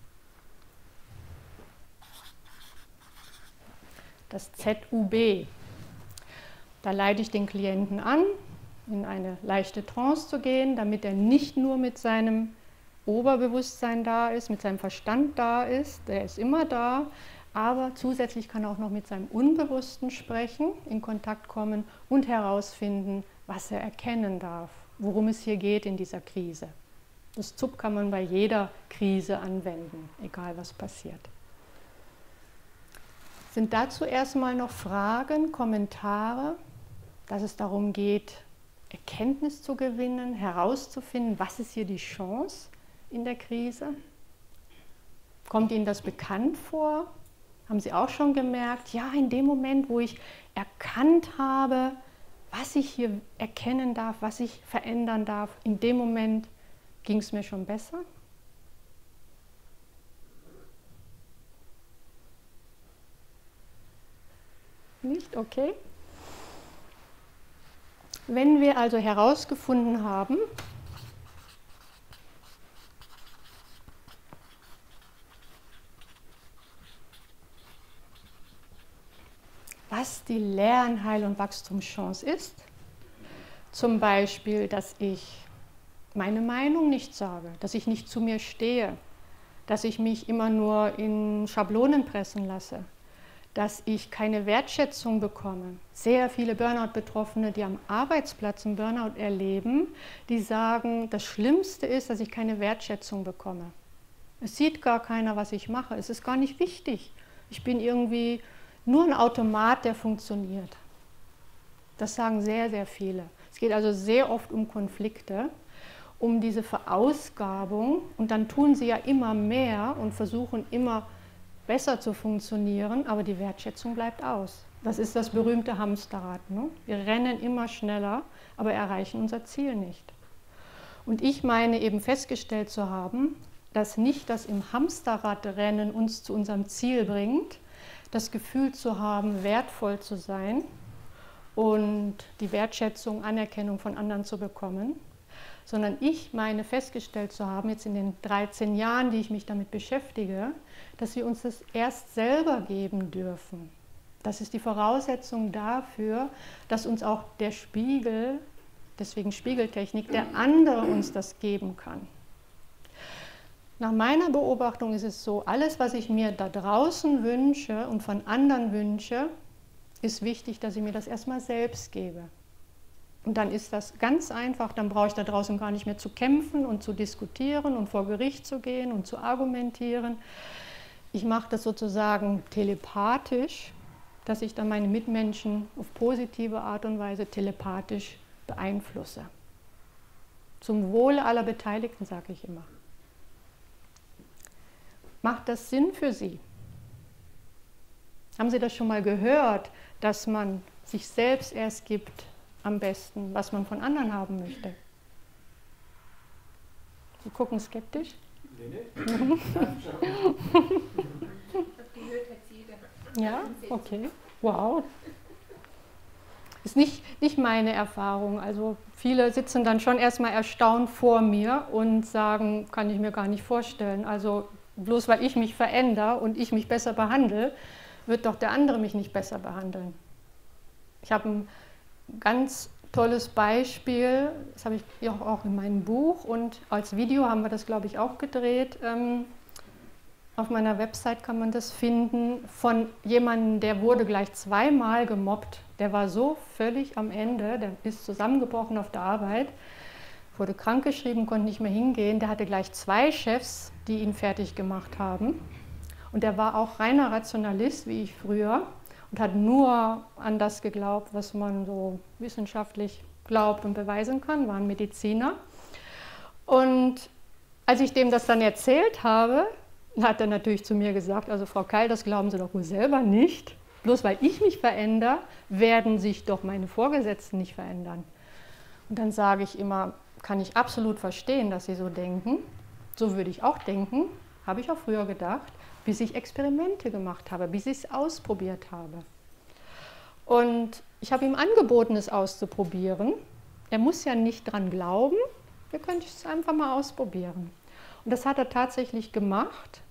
Das Z U B. Da leite ich den Klienten an, in eine leichte Trance zu gehen, damit er nicht nur mit seinem Oberbewusstsein da ist, mit seinem Verstand da ist, der ist immer da, aber zusätzlich kann er auch noch mit seinem Unbewussten sprechen, in Kontakt kommen und herausfinden, was er erkennen darf, worum es hier geht in dieser Krise. Das Z U B kann man bei jeder Krise anwenden, egal was passiert. Sind dazu erstmal noch Fragen, Kommentare, dass es darum geht, Erkenntnis zu gewinnen, herauszufinden, was ist hier die Chance in der Krise? Kommt Ihnen das bekannt vor? Haben Sie auch schon gemerkt, ja, in dem Moment, wo ich erkannt habe, was ich hier erkennen darf, was ich verändern darf, in dem Moment ging es mir schon besser? Nicht? Okay. Wenn wir also herausgefunden haben, was die Lern-, Heil- und Wachstumschance ist, zum Beispiel, dass ich meine Meinung nicht sage, dass ich nicht zu mir stehe, dass ich mich immer nur in Schablonen pressen lasse, dass ich keine Wertschätzung bekomme. Sehr viele Burnout-Betroffene, die am Arbeitsplatz einen Burnout erleben, die sagen, das Schlimmste ist, dass ich keine Wertschätzung bekomme. Es sieht gar keiner, was ich mache. Es ist gar nicht wichtig. Ich bin irgendwie nur ein Automat, der funktioniert. Das sagen sehr, sehr viele. Es geht also sehr oft um Konflikte, um diese Verausgabung. Und dann tun sie ja immer mehr und versuchen immer besser zu funktionieren, aber die Wertschätzung bleibt aus. Das ist das berühmte Hamsterrad. Ne? Wir rennen immer schneller, aber erreichen unser Ziel nicht. Und ich meine eben festgestellt zu haben, dass nicht das im Hamsterradrennen uns zu unserem Ziel bringt, das Gefühl zu haben, wertvoll zu sein und die Wertschätzung, Anerkennung von anderen zu bekommen, sondern ich meine festgestellt zu haben, jetzt in den dreizehn Jahren, die ich mich damit beschäftige, dass wir uns das erst selber geben dürfen. Das ist die Voraussetzung dafür, dass uns auch der Spiegel, deswegen Spiegeltechnik, der andere uns das geben kann. Nach meiner Beobachtung ist es so, alles, was ich mir da draußen wünsche und von anderen wünsche, ist wichtig, dass ich mir das erstmal selbst gebe. Und dann ist das ganz einfach, dann brauche ich da draußen gar nicht mehr zu kämpfen und zu diskutieren und vor Gericht zu gehen und zu argumentieren. Ich mache das sozusagen telepathisch, dass ich dann meine Mitmenschen auf positive Art und Weise telepathisch beeinflusse. Zum Wohle aller Beteiligten, sage ich immer. Macht das Sinn für Sie? Haben Sie das schon mal gehört, dass man sich selbst erst gibt, am besten, was man von anderen haben möchte? Sie gucken skeptisch? Nee, nee. Ja, okay. Wow. Ist nicht, nicht meine Erfahrung. Also viele sitzen dann schon erstmal erstaunt vor mir und sagen, kann ich mir gar nicht vorstellen. Also bloß weil ich mich verändere und ich mich besser behandle, wird doch der andere mich nicht besser behandeln. Ich habe ein ganz tolles Beispiel, das habe ich auch in meinem Buch und als Video haben wir das, glaube ich, auch gedreht. Auf meiner Website kann man das finden, von jemandem, der wurde gleich zweimal gemobbt. Der war so völlig am Ende, der ist zusammengebrochen auf der Arbeit, wurde krankgeschrieben, konnte nicht mehr hingehen. Der hatte gleich zwei Chefs, die ihn fertig gemacht haben. Und der war auch reiner Rationalist, wie ich früher, und hat nur an das geglaubt, was man so wissenschaftlich glaubt und beweisen kann, war ein Mediziner. Und als ich dem das dann erzählt habe, hat er natürlich zu mir gesagt, also Frau Keil, das glauben Sie doch wohl selber nicht. Bloß weil ich mich verändere, werden sich doch meine Vorgesetzten nicht verändern. Und dann sage ich immer, kann ich absolut verstehen, dass Sie so denken. So würde ich auch denken, habe ich auch früher gedacht, bis ich Experimente gemacht habe, bis ich es ausprobiert habe. Und ich habe ihm angeboten, es auszuprobieren. Er muss ja nicht dran glauben, wir können es einfach mal ausprobieren. Und das hat er tatsächlich gemacht.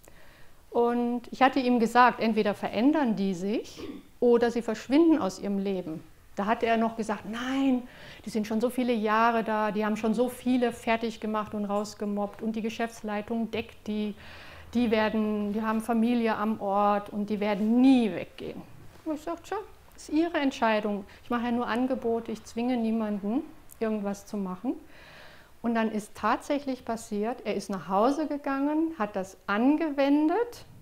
Und ich hatte ihm gesagt, entweder verändern die sich oder sie verschwinden aus ihrem Leben. Da hatte er noch gesagt, nein, die sind schon so viele Jahre da, die haben schon so viele fertig gemacht und rausgemobbt und die Geschäftsleitung deckt die, die, werden, die haben Familie am Ort und die werden nie weggehen. Und ich sagte, tja, das ist ihre Entscheidung. Ich mache ja nur Angebote, ich zwinge niemanden, irgendwas zu machen. Und dann ist tatsächlich passiert, er ist nach Hause gegangen, hat das angewendet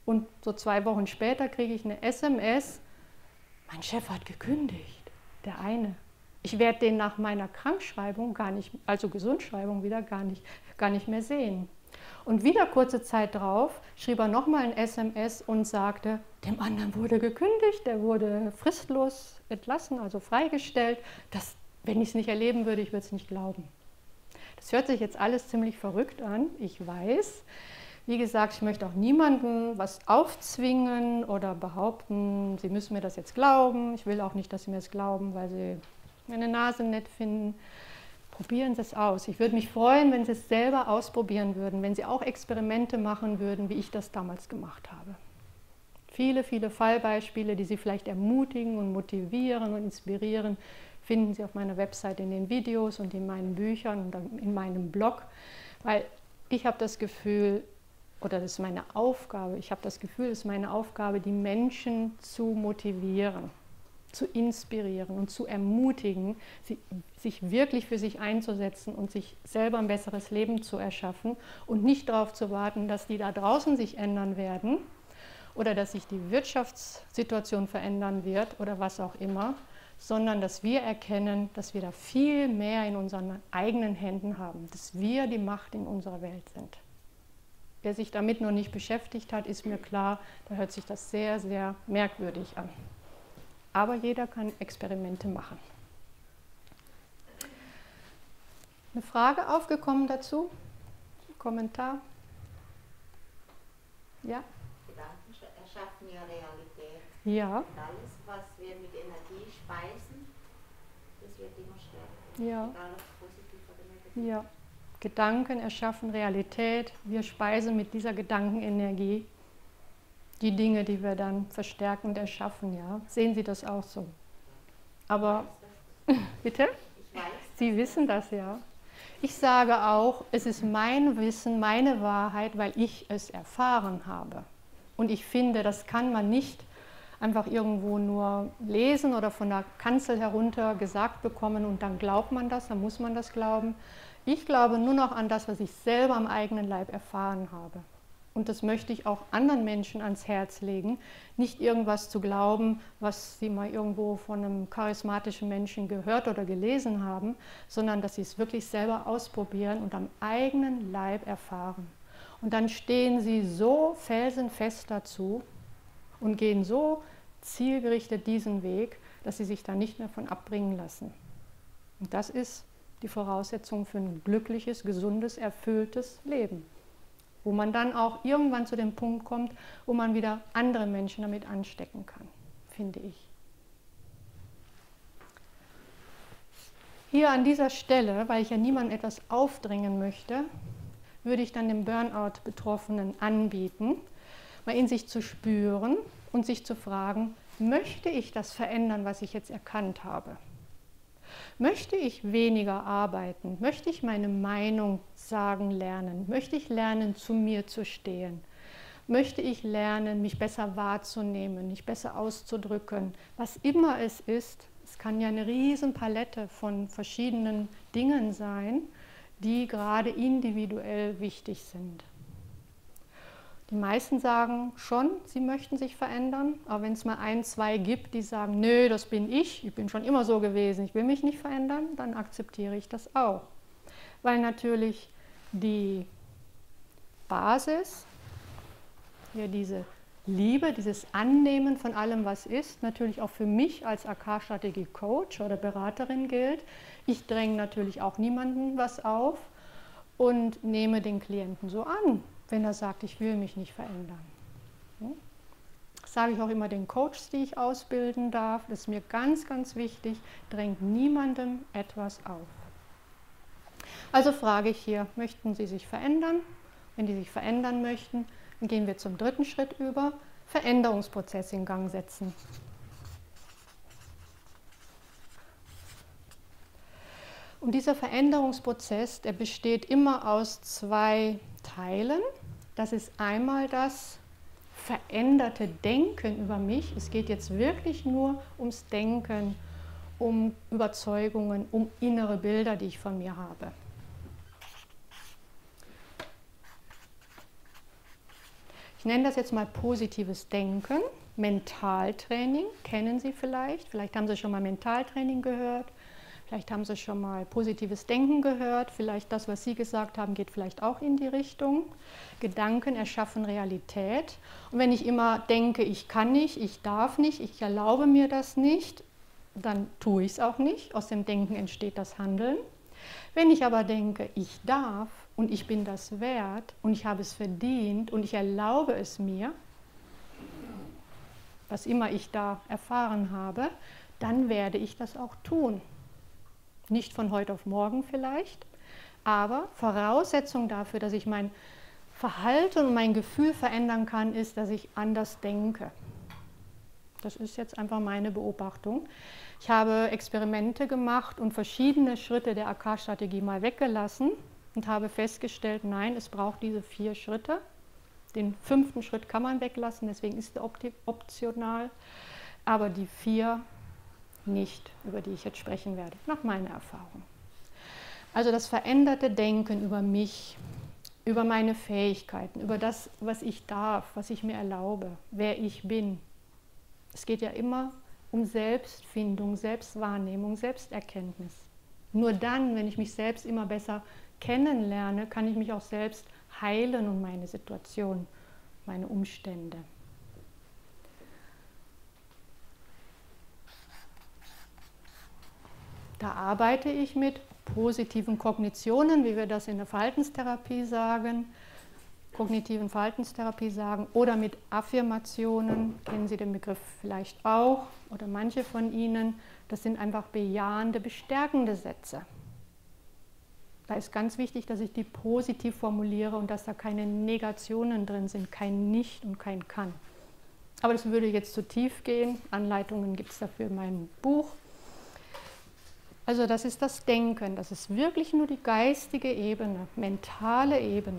Und so zwei Wochen später kriege ich eine S M S, mein Chef hat gekündigt, der eine. Ich werde den nach meiner Krankschreibung gar nicht, also Gesundschreibung wieder gar nicht, gar nicht mehr sehen. Und wieder kurze Zeit drauf schrieb er nochmal ein S M S und sagte, dem anderen wurde gekündigt, der wurde fristlos entlassen, also freigestellt. Das, wenn ich es nicht erleben würde, ich würde es nicht glauben. Das hört sich jetzt alles ziemlich verrückt an, ich weiß. Wie gesagt, ich möchte auch niemandem was aufzwingen oder behaupten, sie müssen mir das jetzt glauben. Ich will auch nicht, dass sie mir das glauben, weil sie meine Nase nett finden. Probieren Sie es aus. Ich würde mich freuen, wenn Sie es selber ausprobieren würden, wenn Sie auch Experimente machen würden, wie ich das damals gemacht habe. Viele, viele Fallbeispiele, die Sie vielleicht ermutigen und motivieren und inspirieren, finden Sie auf meiner Website in den Videos und in meinen Büchern und in meinem Blog, weil ich habe das Gefühl, oder das ist meine Aufgabe, ich habe das Gefühl, es ist meine Aufgabe, die Menschen zu motivieren, zu inspirieren und zu ermutigen, sie, sich wirklich für sich einzusetzen und sich selber ein besseres Leben zu erschaffen und nicht darauf zu warten, dass die da draußen sich ändern werden oder dass sich die Wirtschaftssituation verändern wird oder was auch immer, sondern dass wir erkennen, dass wir da viel mehr in unseren eigenen Händen haben, dass wir die Macht in unserer Welt sind. Wer sich damit noch nicht beschäftigt hat, ist mir klar, da hört sich das sehr, sehr merkwürdig an. Aber jeder kann Experimente machen. Eine Frage aufgekommen dazu? Ein Kommentar? Ja? Gedanken erschaffen ja Realität. Ja. Und alles, was wir mit Energie speisen, das wird immer stärker. Ja. Egal ob positiv oder negativ. Ja. Gedanken erschaffen Realität. Wir speisen mit dieser Gedankenenergie die Dinge, die wir dann verstärkend erschaffen. Ja. Sehen Sie das auch so? Aber, bitte? Ich weiß. Sie wissen das, ja. Ich sage auch, es ist mein Wissen, meine Wahrheit, weil ich es erfahren habe. Und ich finde, das kann man nicht einfach irgendwo nur lesen oder von der Kanzel herunter gesagt bekommen und dann glaubt man das, dann muss man das glauben. Ich glaube nur noch an das, was ich selber am eigenen Leib erfahren habe. Und das möchte ich auch anderen Menschen ans Herz legen, nicht irgendwas zu glauben, was sie mal irgendwo von einem charismatischen Menschen gehört oder gelesen haben, sondern dass sie es wirklich selber ausprobieren und am eigenen Leib erfahren. Und dann stehen sie so felsenfest dazu und gehen so zielgerichtet diesen Weg, dass sie sich da nicht mehr von abbringen lassen. Und das ist die Voraussetzung für ein glückliches, gesundes, erfülltes Leben, wo man dann auch irgendwann zu dem Punkt kommt, wo man wieder andere Menschen damit anstecken kann, finde ich. Hier an dieser Stelle, weil ich ja niemandem etwas aufdrängen möchte, würde ich dann dem Burnout-Betroffenen anbieten, mal in sich zu spüren und sich zu fragen, möchte ich das verändern, was ich jetzt erkannt habe? Möchte ich weniger arbeiten? Möchte ich meine Meinung sagen lernen? Möchte ich lernen, zu mir zu stehen? Möchte ich lernen, mich besser wahrzunehmen, mich besser auszudrücken? Was immer es ist, es kann ja eine riesen Palette von verschiedenen Dingen sein, die gerade individuell wichtig sind. Die meisten sagen schon, sie möchten sich verändern, aber wenn es mal ein, zwei gibt, die sagen, nö, das bin ich, ich bin schon immer so gewesen, ich will mich nicht verändern, dann akzeptiere ich das auch. Weil natürlich die Basis, ja diese Liebe, dieses Annehmen von allem, was ist, natürlich auch für mich als A K-Strategie-Coach oder Beraterin gilt. Ich dränge natürlich auch niemandem was auf und nehme den Klienten so an, wenn er sagt, ich will mich nicht verändern. Das sage ich auch immer den Coaches, die ich ausbilden darf. Das ist mir ganz, ganz wichtig. Drängt niemandem etwas auf. Also frage ich hier, möchten Sie sich verändern? Wenn die sich verändern möchten, dann gehen wir zum dritten Schritt über, Veränderungsprozess in Gang setzen. Und dieser Veränderungsprozess, der besteht immer aus zwei Teilen. Das ist einmal das veränderte Denken über mich. Es geht jetzt wirklich nur ums Denken, um Überzeugungen, um innere Bilder, die ich von mir habe. Ich Ich nenne das jetzt mal positives Denken, Mentaltraining, kennen Sie vielleicht. Vielleicht haben Sie schon mal Mentaltraining gehört. Vielleicht haben Sie schon mal positives Denken gehört. Vielleicht das, was Sie gesagt haben, geht vielleicht auch in die Richtung. Gedanken erschaffen Realität. Und wenn ich immer denke, ich kann nicht, ich darf nicht, ich erlaube mir das nicht, dann tue ich es auch nicht. Aus dem Denken entsteht das Handeln. Wenn ich aber denke, ich darf und ich bin das wert und ich habe es verdient und ich erlaube es mir, was immer ich da erfahren habe, dann werde ich das auch tun. Nicht von heute auf morgen vielleicht, aber Voraussetzung dafür, dass ich mein Verhalten und mein Gefühl verändern kann, ist, dass ich anders denke. Das ist jetzt einfach meine Beobachtung. Ich habe Experimente gemacht und verschiedene Schritte der A K-Strategie mal weggelassen und habe festgestellt, nein, es braucht diese vier Schritte. Den fünften Schritt kann man weglassen, deswegen ist er optional, aber die vier nicht, über die ich jetzt sprechen werde, nach meiner Erfahrung. Also das veränderte Denken über mich, über meine Fähigkeiten, über das, was ich darf, was ich mir erlaube, wer ich bin. Es geht ja immer um Selbstfindung, Selbstwahrnehmung, Selbsterkenntnis. Nur dann, wenn ich mich selbst immer besser kennenlerne, kann ich mich auch selbst heilen und meine Situation, meine Umstände. Da arbeite ich mit positiven Kognitionen, wie wir das in der Verhaltenstherapie sagen, kognitiven Verhaltenstherapie sagen, oder mit Affirmationen, kennen Sie den Begriff vielleicht auch, oder manche von Ihnen, das sind einfach bejahende, bestärkende Sätze. Da ist ganz wichtig, dass ich die positiv formuliere und dass da keine Negationen drin sind, kein Nicht und kein Kann. Aber das würde jetzt zu tief gehen, Anleitungen gibt es dafür in meinem Buch. Also das ist das Denken, das ist wirklich nur die geistige Ebene, mentale Ebene.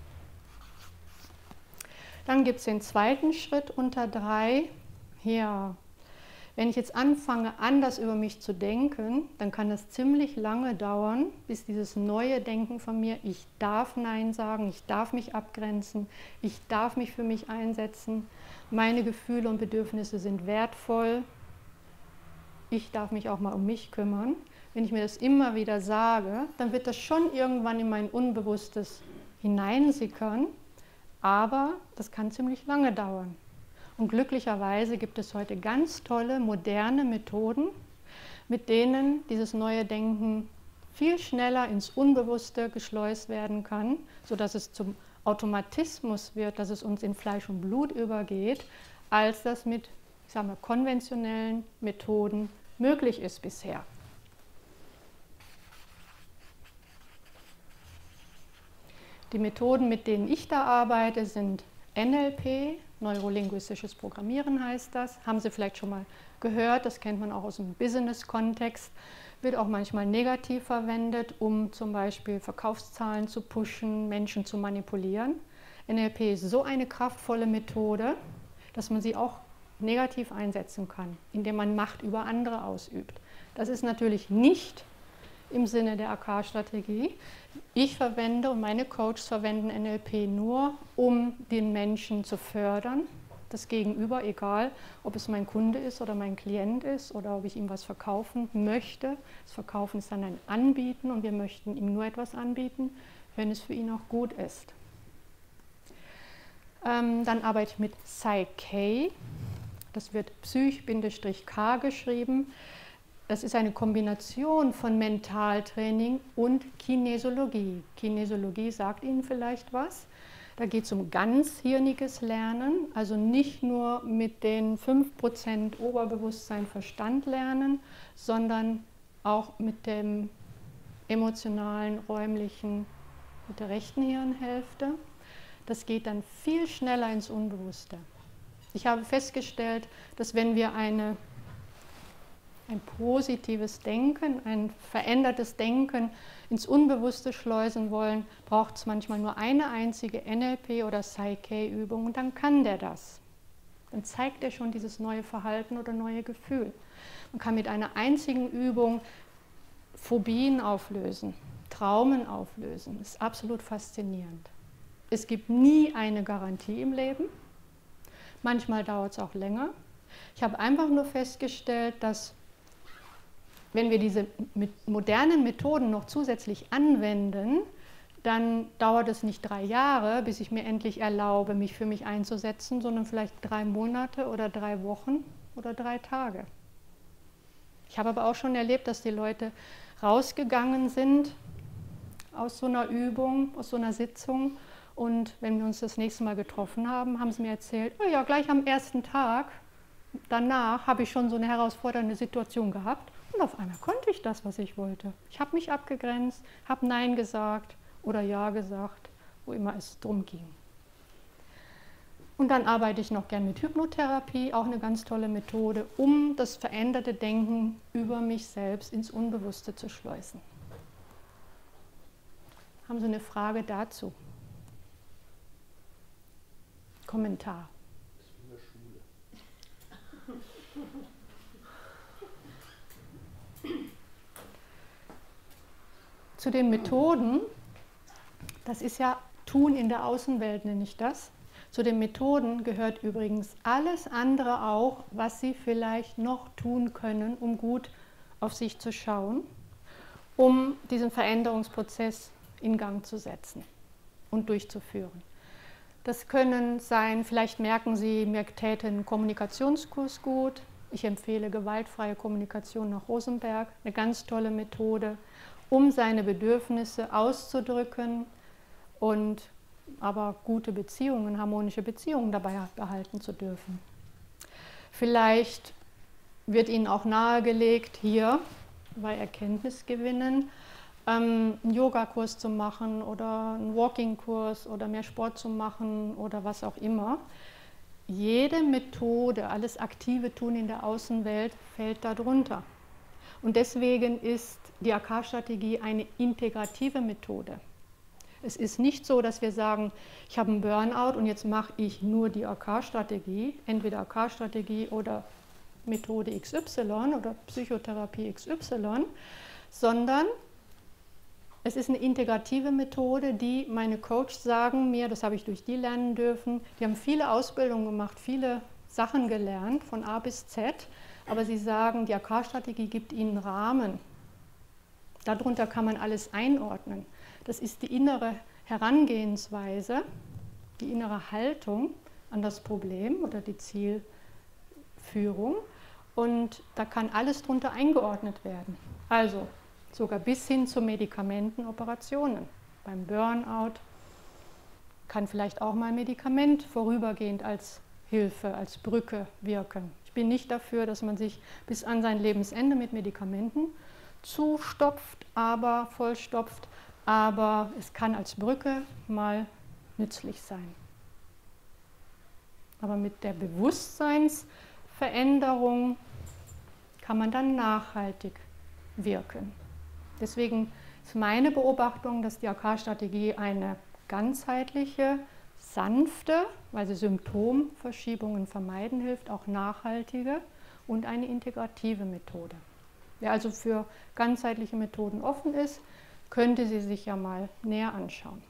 Dann gibt es den zweiten Schritt unter drei. Ja, wenn ich jetzt anfange, anders über mich zu denken, dann kann das ziemlich lange dauern, bis dieses neue Denken von mir, ich darf Nein sagen, ich darf mich abgrenzen, ich darf mich für mich einsetzen, meine Gefühle und Bedürfnisse sind wertvoll, ich darf mich auch mal um mich kümmern. Wenn ich mir das immer wieder sage, dann wird das schon irgendwann in mein Unbewusstes hineinsickern, aber das kann ziemlich lange dauern. Und glücklicherweise gibt es heute ganz tolle, moderne Methoden, mit denen dieses neue Denken viel schneller ins Unbewusste geschleust werden kann, sodass es zum Automatismus wird, dass es uns in Fleisch und Blut übergeht, als das mit, ich sage mal, konventionellen Methoden möglich ist bisher. Die Methoden, mit denen ich da arbeite, sind N L P, neurolinguistisches Programmieren heißt das. Haben Sie vielleicht schon mal gehört, das kennt man auch aus dem Business-Kontext. Wird auch manchmal negativ verwendet, um zum Beispiel Verkaufszahlen zu pushen, Menschen zu manipulieren. N L P ist so eine kraftvolle Methode, dass man sie auch negativ einsetzen kann, indem man Macht über andere ausübt. Das ist natürlich nicht im Sinne der A K-Strategie. Ich verwende und meine Coaches verwenden N L P nur, um den Menschen zu fördern, das Gegenüber, egal ob es mein Kunde ist oder mein Klient ist oder ob ich ihm was verkaufen möchte. Das Verkaufen ist dann ein Anbieten und wir möchten ihm nur etwas anbieten, wenn es für ihn auch gut ist. Ähm, dann arbeite ich mit Psy-K, das wird Psych-K geschrieben. Das ist eine Kombination von Mentaltraining und Kinesiologie. Kinesiologie sagt Ihnen vielleicht was. Da geht es um ganzhirniges Lernen, also nicht nur mit den fünf Prozent Oberbewusstsein Verstand lernen, sondern auch mit dem emotionalen, räumlichen, mit der rechten Hirnhälfte. Das geht dann viel schneller ins Unbewusste. Ich habe festgestellt, dass wenn wir eine ein positives Denken, ein verändertes Denken ins Unbewusste schleusen wollen, braucht es manchmal nur eine einzige N L P- oder Psy-K-Übung und dann kann der das. Dann zeigt er schon dieses neue Verhalten oder neue Gefühl. Man kann mit einer einzigen Übung Phobien auflösen, Traumen auflösen. Das ist absolut faszinierend. es gibt nie eine Garantie im Leben. Manchmal dauert es auch länger. Ich habe einfach nur festgestellt, dass wenn wir diese modernen Methoden noch zusätzlich anwenden, dann dauert es nicht drei Jahre, bis ich mir endlich erlaube, mich für mich einzusetzen, sondern vielleicht drei Monate oder drei Wochen oder drei Tage. Ich habe aber auch schon erlebt, dass die Leute rausgegangen sind aus so einer Übung, aus so einer Sitzung, und wenn wir uns das nächste Mal getroffen haben, haben sie mir erzählt, oh ja, gleich am ersten Tag danach habe ich schon so eine herausfordernde Situation gehabt und auf einmal konnte ich das, was ich wollte. Ich habe mich abgegrenzt, habe Nein gesagt oder Ja gesagt, wo immer es drum ging. Und dann arbeite ich noch gern mit Hypnotherapie, auch eine ganz tolle Methode, um das veränderte Denken über mich selbst ins Unbewusste zu schleusen. Haben Sie eine Frage dazu? Kommentar. Zu den Methoden, das ist ja Tun in der Außenwelt, nenne ich das. Zu den Methoden gehört übrigens alles andere auch, was Sie vielleicht noch tun können, um gut auf sich zu schauen, um diesen Veränderungsprozess in Gang zu setzen und durchzuführen. Das können sein, vielleicht merken Sie, mir täte ein Kommunikationskurs gut. Ich empfehle gewaltfreie Kommunikation nach Rosenberg, eine ganz tolle Methode, um seine Bedürfnisse auszudrücken und aber gute Beziehungen, harmonische Beziehungen dabei behalten zu dürfen. Vielleicht wird Ihnen auch nahegelegt, hier bei Erkenntnisgewinnen ähm, einen Yogakurs zu machen oder einen Walking-Kurs oder mehr Sport zu machen oder was auch immer. Jede Methode, alles aktive Tun in der Außenwelt fällt darunter. Und deswegen ist die A K-Strategie eine integrative Methode. Es ist nicht so, dass wir sagen, ich habe einen Burnout und jetzt mache ich nur die A K-Strategie, entweder A K-Strategie oder Methode X Y oder Psychotherapie X Y, sondern es ist eine integrative Methode, die meine Coaches sagen mir, das habe ich durch die lernen dürfen, die haben viele Ausbildungen gemacht, viele Sachen gelernt, von A bis Z, aber sie sagen, die A K-Strategie gibt ihnen Rahmen. Darunter kann man alles einordnen. Das ist die innere Herangehensweise, die innere Haltung an das Problem oder die Zielführung. Und da kann alles drunter eingeordnet werden. Also sogar bis hin zu Medikamentenoperationen. Beim Burnout kann vielleicht auch mal ein Medikament vorübergehend als Hilfe, als Brücke wirken. Ich bin nicht dafür, dass man sich bis an sein Lebensende mit Medikamenten zustopft, aber vollstopft, aber es kann als Brücke mal nützlich sein. Aber mit der Bewusstseinsveränderung kann man dann nachhaltig wirken. Deswegen ist meine Beobachtung, dass die A K-Strategie eine ganzheitliche, sanfte, weil sie Symptomverschiebungen vermeiden hilft, auch nachhaltige und eine integrative Methode. Wer also für ganzheitliche Methoden offen ist, könnte sie sich ja mal näher anschauen.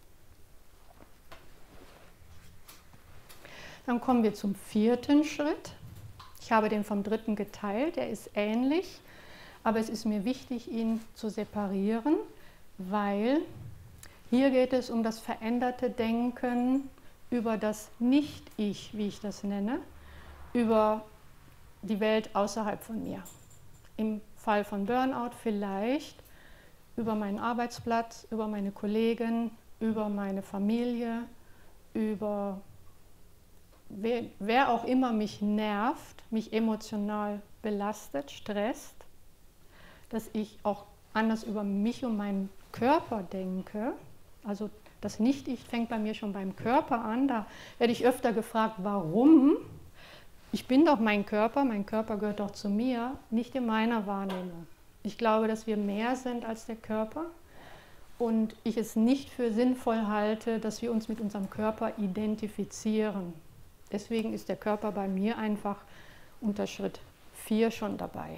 Dann kommen wir zum vierten Schritt. Ich habe den vom dritten geteilt, er ist ähnlich, aber es ist mir wichtig, ihn zu separieren, weil hier geht es um das veränderte Denken über das Nicht-Ich, wie ich das nenne, über die Welt außerhalb von mir. Im Fall von Burnout vielleicht über meinen Arbeitsplatz, über meine Kollegen, über meine Familie, über wer, wer auch immer mich nervt, mich emotional belastet, stresst, dass ich auch anders über mich und meinen Körper denke. Also das Nicht-Ich fängt bei mir schon beim Körper an. Da werde ich öfter gefragt, warum? Ich bin doch mein Körper, mein Körper gehört doch zu mir, nicht in meiner Wahrnehmung. Ich glaube, dass wir mehr sind als der Körper und ich es nicht für sinnvoll halte, dass wir uns mit unserem Körper identifizieren. Deswegen ist der Körper bei mir einfach unter Schritt vier schon dabei.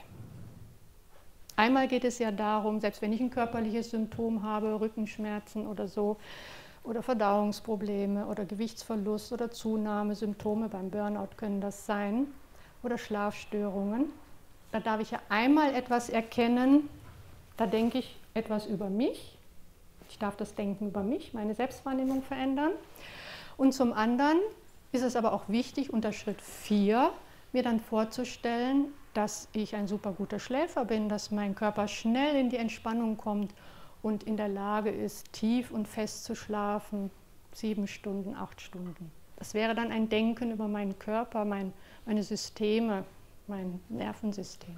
Einmal geht es ja darum, selbst wenn ich ein körperliches Symptom habe, Rückenschmerzen oder so, oder Verdauungsprobleme oder Gewichtsverlust oder Zunahme, Symptome beim Burnout können das sein oder Schlafstörungen. Da darf ich ja einmal etwas erkennen, da denke ich etwas über mich. Ich darf das Denken über mich, meine Selbstwahrnehmung verändern. Und zum anderen ist es aber auch wichtig, unter Schritt vier mir dann vorzustellen, dass ich ein super guter Schläfer bin, dass mein Körper schnell in die Entspannung kommt und in der Lage ist, tief und fest zu schlafen, sieben Stunden, acht Stunden. Das wäre dann ein Denken über meinen Körper, mein, meine Systeme, mein Nervensystem.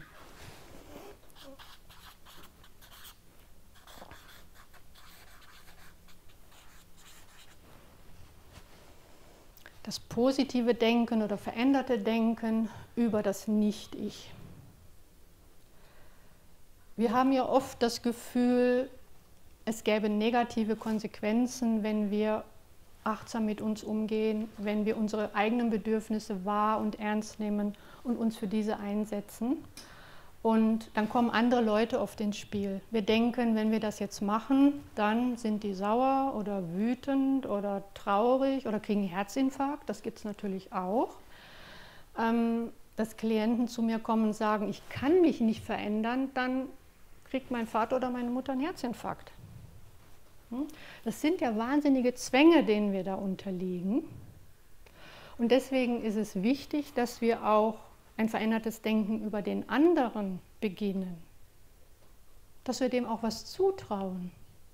Das positive Denken oder veränderte Denken über das Nicht-Ich. Wir haben ja oft das Gefühl, es gäbe negative Konsequenzen, wenn wir achtsam mit uns umgehen, wenn wir unsere eigenen Bedürfnisse wahr und ernst nehmen und uns für diese einsetzen. Und dann kommen andere Leute oft ins Spiel. Wir denken, wenn wir das jetzt machen, dann sind die sauer oder wütend oder traurig oder kriegen einen Herzinfarkt. Das gibt es natürlich auch. Ähm, dass Klienten zu mir kommen und sagen, ich kann mich nicht verändern, dann kriegt mein Vater oder meine Mutter einen Herzinfarkt. Das sind ja wahnsinnige Zwänge, denen wir da unterliegen. Und deswegen ist es wichtig, dass wir auch ein verändertes Denken über den anderen beginnen. Dass wir dem auch was zutrauen.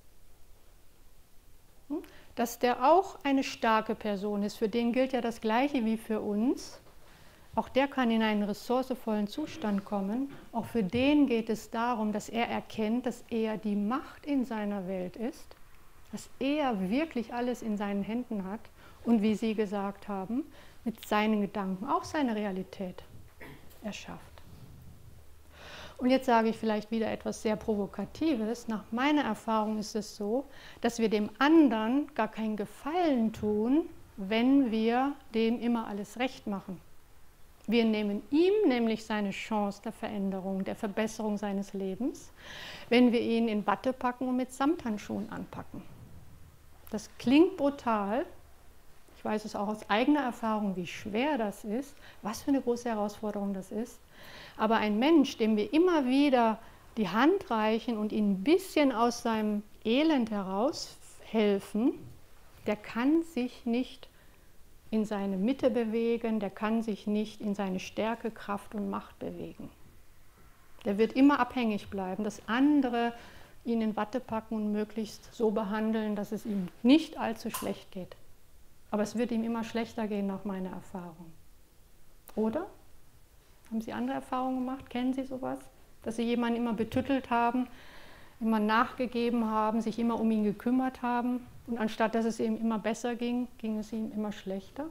Dass der auch eine starke Person ist. Für den gilt ja das Gleiche wie für uns. Auch der kann in einen ressourcevollen Zustand kommen. Auch für den geht es darum, dass er erkennt, dass er die Macht in seiner Welt ist. Dass er wirklich alles in seinen Händen hat. Und wie Sie gesagt haben, mit seinen Gedanken auch seine Realität erschafft. Und jetzt sage ich vielleicht wieder etwas sehr Provokatives. Nach meiner Erfahrung ist es so, dass wir dem anderen gar keinen Gefallen tun, wenn wir dem immer alles recht machen. Wir nehmen ihm nämlich seine Chance der Veränderung, der Verbesserung seines Lebens, wenn wir ihn in Watte packen und mit Samthandschuhen anpacken. Das klingt brutal. Ich weiß es auch aus eigener Erfahrung, wie schwer das ist, was für eine große Herausforderung das ist. Aber ein Mensch, dem wir immer wieder die Hand reichen und ihn ein bisschen aus seinem Elend heraushelfen, der kann sich nicht in seine Mitte bewegen, der kann sich nicht in seine Stärke, Kraft und Macht bewegen. Der wird immer abhängig bleiben, dass andere ihn in Watte packen und möglichst so behandeln, dass es ihm nicht allzu schlecht geht. Aber es wird ihm immer schlechter gehen, nach meiner Erfahrung. Oder? Haben Sie andere Erfahrungen gemacht? Kennen Sie sowas? Dass Sie jemanden immer betüttelt haben, immer nachgegeben haben, sich immer um ihn gekümmert haben und anstatt dass es ihm immer besser ging, ging es ihm immer schlechter?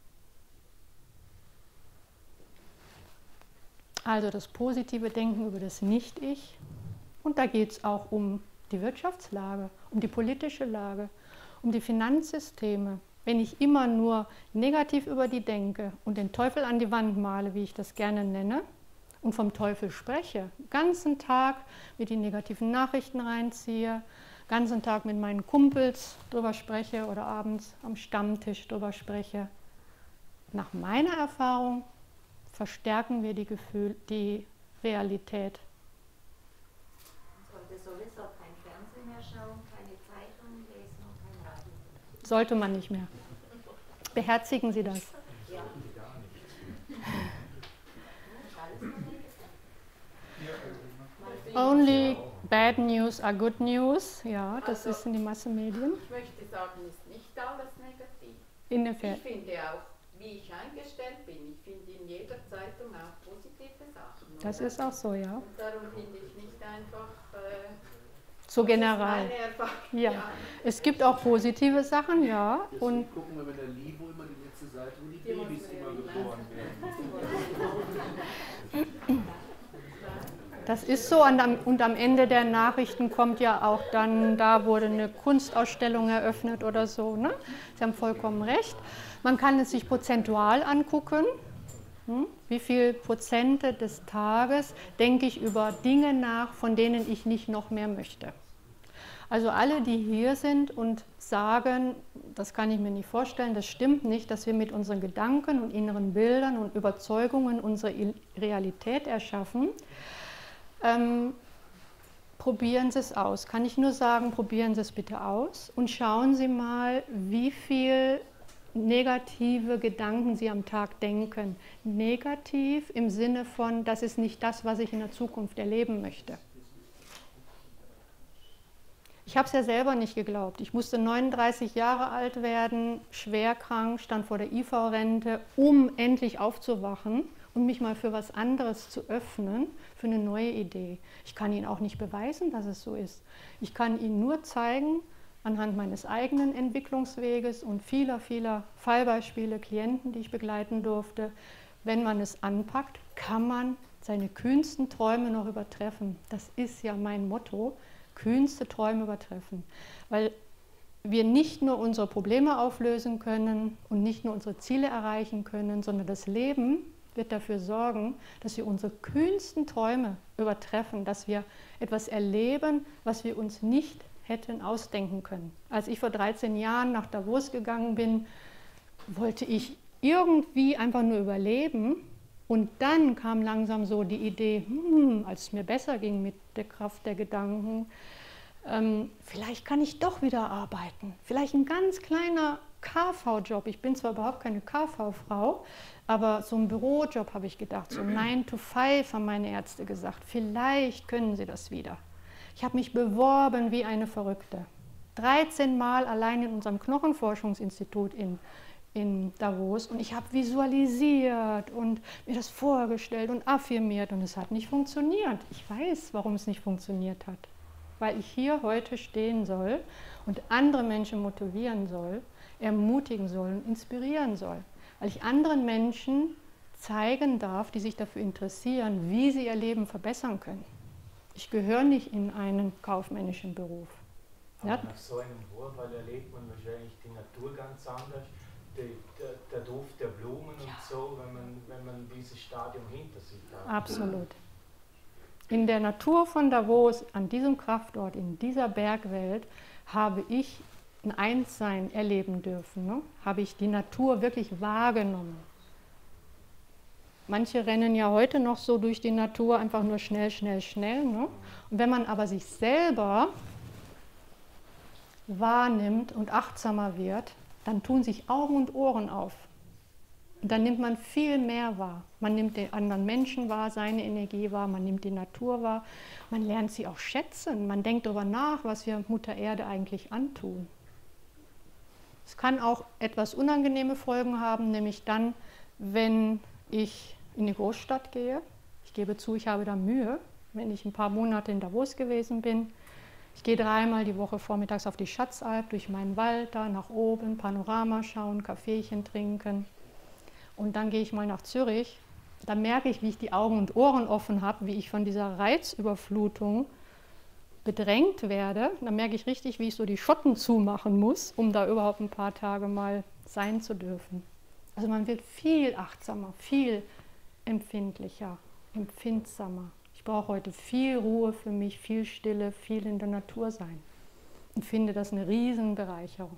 Also das positive Denken über das Nicht-Ich. Und da geht es auch um die Wirtschaftslage, um die politische Lage, um die Finanzsysteme. Wenn ich immer nur negativ über die denke und den Teufel an die Wand male, wie ich das gerne nenne, und vom Teufel spreche, den ganzen Tag mit den negativen Nachrichten reinziehe, den ganzen Tag mit meinen Kumpels drüber spreche oder abends am Stammtisch drüber spreche, nach meiner Erfahrung verstärken wir die Gefühl, die Realität. Man sollte sowieso kein Fernsehen mehr schauen, keine Zeitung lesen und kein Radio. Sollte man nicht mehr. Beherzigen Sie das? Ja. Only bad news are good news. Ja, das Also, ist in den Massenmedien. Ich möchte sagen, ist nicht alles negativ. Inwiefern? Ich finde auch, wie ich eingestellt bin, ich finde in jeder Zeitung auch positive Sachen. Das oder? ist auch so, ja. Und darum finde ich nicht einfach äh, So das generell. ist meine Erfahrung. Ja. Es gibt auch positive Sachen, ja. Deswegen Und gucken wir mit der Libo immer die letzte Seite, wo die, Die muss Babys man immer ja geboren werden. das ist so. Und am, und am Ende der Nachrichten kommt ja auch dann, da wurde eine Kunstausstellung eröffnet oder so. Ne? Sie haben vollkommen recht. Man kann es sich prozentual angucken. Hm? Wie viel Prozente des Tages denke ich über Dinge nach, von denen ich nicht noch mehr möchte. Also alle, die hier sind und sagen, das kann ich mir nicht vorstellen, das stimmt nicht, dass wir mit unseren Gedanken und inneren Bildern und Überzeugungen unsere Realität erschaffen, ähm, probieren Sie es aus. Kann ich nur sagen, probieren Sie es bitte aus und schauen Sie mal, wie viel negative Gedanken Sie am Tag denken. Negativ im Sinne von, das ist nicht das, was ich in der Zukunft erleben möchte. Ich habe es ja selber nicht geglaubt. Ich musste neununddreißig Jahre alt werden, schwer krank, stand vor der I V-Rente, um endlich aufzuwachen und mich mal für was anderes zu öffnen, für eine neue Idee. Ich kann Ihnen auch nicht beweisen, dass es so ist. Ich kann Ihnen nur zeigen, anhand meines eigenen Entwicklungsweges und vieler, vieler Fallbeispiele, Klienten, die ich begleiten durfte, wenn man es anpackt, kann man seine kühnsten Träume noch übertreffen. Das ist ja mein Motto. Kühnste Träume übertreffen, weil wir nicht nur unsere Probleme auflösen können und nicht nur unsere Ziele erreichen können, sondern das Leben wird dafür sorgen, dass wir unsere kühnsten Träume übertreffen, dass wir etwas erleben, was wir uns nicht hätten ausdenken können. Als ich vor dreizehn Jahren nach Davos gegangen bin, wollte ich irgendwie einfach nur überleben. Und dann kam langsam so die Idee, hm, als es mir besser ging mit der Kraft der Gedanken, ähm, vielleicht kann ich doch wieder arbeiten. Vielleicht ein ganz kleiner K V-Job. Ich bin zwar überhaupt keine K V-Frau, aber so ein Bürojob habe ich gedacht, so nine to five haben meine Ärzte gesagt. Vielleicht können Sie das wieder. Ich habe mich beworben wie eine Verrückte. dreizehn Mal allein in unserem Knochenforschungsinstitut in in Davos und ich habe visualisiert und mir das vorgestellt und affirmiert und es hat nicht funktioniert. Ich weiß, warum es nicht funktioniert hat, weil ich hier heute stehen soll und andere Menschen motivieren soll, ermutigen soll und inspirieren soll, weil ich anderen Menschen zeigen darf, die sich dafür interessieren, wie sie ihr Leben verbessern können. Ich gehöre nicht in einen kaufmännischen Beruf. Aber Ja? nach so einem Vorfall erlebt man wahrscheinlich die Natur ganz anders. Der, der, der Duft der Blumen ja. und so, wenn man, wenn man dieses Stadium hinter sich hat. Absolut. In der Natur von Davos, an diesem Kraftort, in dieser Bergwelt, habe ich ein Einssein erleben dürfen. Ne? Habe ich die Natur wirklich wahrgenommen. Manche rennen ja heute noch so durch die Natur, einfach nur schnell, schnell, schnell. Ne? Und wenn man aber sich selber wahrnimmt und achtsamer wird, dann tun sich Augen und Ohren auf. Und dann nimmt man viel mehr wahr. Man nimmt den anderen Menschen wahr, seine Energie wahr, man nimmt die Natur wahr, man lernt sie auch schätzen, man denkt darüber nach, was wir Mutter Erde eigentlich antun. Es kann auch etwas unangenehme Folgen haben, nämlich dann, wenn ich in die Großstadt gehe. Ich gebe zu, ich habe da Mühe, wenn ich ein paar Monate in Davos gewesen bin. Ich gehe dreimal die Woche vormittags auf die Schatzalp, durch meinen Wald, da nach oben, Panorama schauen, Kaffeechen trinken. Und dann gehe ich mal nach Zürich. Da merke ich, wie ich die Augen und Ohren offen habe, wie ich von dieser Reizüberflutung bedrängt werde. Da merke ich richtig, wie ich so die Schotten zumachen muss, um da überhaupt ein paar Tage mal sein zu dürfen. Also man wird viel achtsamer, viel empfindlicher, empfindsamer. Ich brauche heute viel Ruhe für mich, viel Stille, viel in der Natur sein und finde das eine Riesenbereicherung.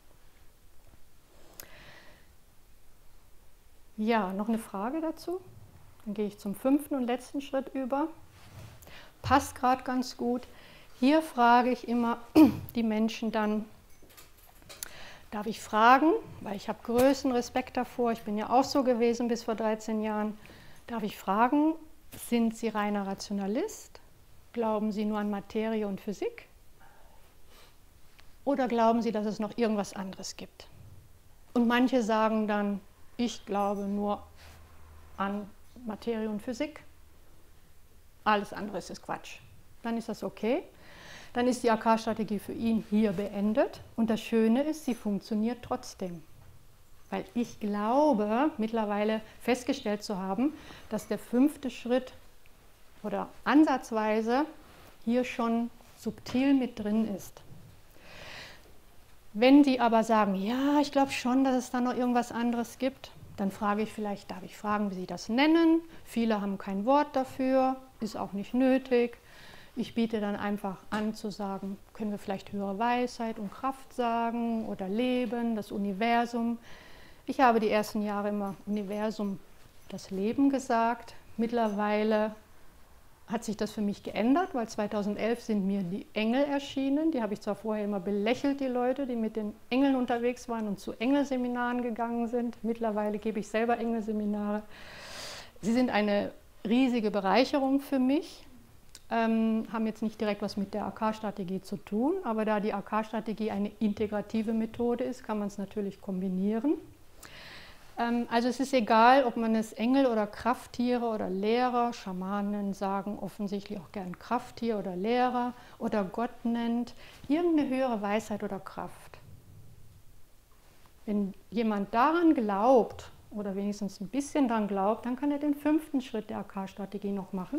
Ja, noch eine Frage dazu? Dann gehe ich zum fünften und letzten Schritt über. Passt gerade ganz gut. Hier frage ich immer die Menschen dann, darf ich fragen, weil ich habe größten Respekt davor, ich bin ja auch so gewesen bis vor dreizehn Jahren, darf ich fragen, sind Sie reiner Rationalist? Glauben Sie nur an Materie und Physik? Oder glauben Sie, dass es noch irgendwas anderes gibt? Und manche sagen dann, ich glaube nur an Materie und Physik. Alles andere ist Quatsch. Dann ist das okay. Dann ist die A K-Strategie für ihn hier beendet. Und das Schöne ist, sie funktioniert trotzdem. Weil ich glaube, mittlerweile festgestellt zu haben, dass der fünfte Schritt oder ansatzweise hier schon subtil mit drin ist. Wenn Sie aber sagen, ja, ich glaube schon, dass es da noch irgendwas anderes gibt, dann frage ich vielleicht, darf ich fragen, wie Sie das nennen? Viele haben kein Wort dafür, ist auch nicht nötig. Ich biete dann einfach an zu sagen, können wir vielleicht höhere Weisheit und Kraft sagen oder Leben, das Universum. Ich habe die ersten Jahre immer Universum, das Leben gesagt. Mittlerweile hat sich das für mich geändert, weil zweitausendelf sind mir die Engel erschienen. Die habe ich zwar vorher immer belächelt, die Leute, die mit den Engeln unterwegs waren und zu Engelseminaren gegangen sind. Mittlerweile gebe ich selber Engelseminare. Sie sind eine riesige Bereicherung für mich, ähm, haben jetzt nicht direkt was mit der A K-Strategie zu tun, aber da die A K-Strategie eine integrative Methode ist, kann man es natürlich kombinieren. Also es ist egal, ob man es Engel oder Krafttiere oder Lehrer, Schamanen sagen offensichtlich auch gern Krafttier oder Lehrer oder Gott nennt, irgendeine höhere Weisheit oder Kraft. Wenn jemand daran glaubt oder wenigstens ein bisschen daran glaubt, dann kann er den fünften Schritt der A K-Strategie noch machen.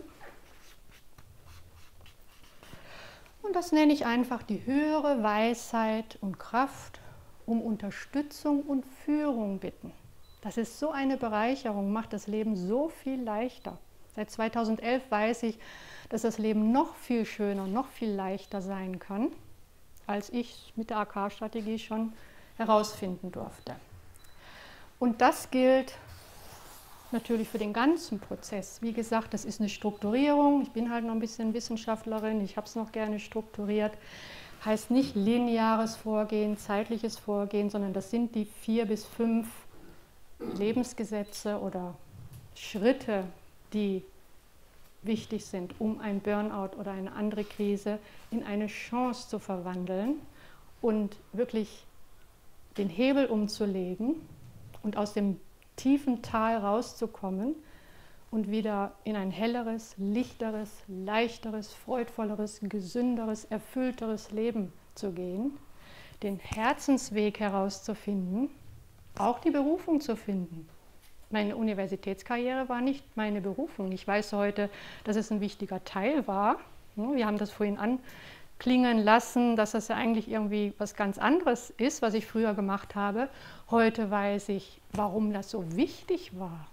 Und das nenne ich einfach die höhere Weisheit und Kraft um Unterstützung und Führung bitten. Das ist so eine Bereicherung, macht das Leben so viel leichter. Seit zweitausendelf weiß ich, dass das Leben noch viel schöner, noch viel leichter sein kann, als ich mit der A K-Strategie schon herausfinden durfte. Und das gilt natürlich für den ganzen Prozess. Wie gesagt, das ist eine Strukturierung. Ich bin halt noch ein bisschen Wissenschaftlerin, ich habe es noch gerne strukturiert. Heißt nicht lineares Vorgehen, zeitliches Vorgehen, sondern das sind die vier bis fünf Lebensgesetze oder Schritte, die wichtig sind, um ein Burnout oder eine andere Krise in eine Chance zu verwandeln und wirklich den Hebel umzulegen und aus dem tiefen Tal rauszukommen und wieder in ein helleres, lichteres, leichteres, freudvolleres, gesünderes, erfüllteres Leben zu gehen, den Herzensweg herauszufinden, auch die Berufung zu finden. Meine Universitätskarriere war nicht meine Berufung. Ich weiß heute, dass es ein wichtiger Teil war. Wir haben das vorhin anklingen lassen, dass das ja eigentlich irgendwie was ganz anderes ist, was ich früher gemacht habe. Heute weiß ich, warum das so wichtig war.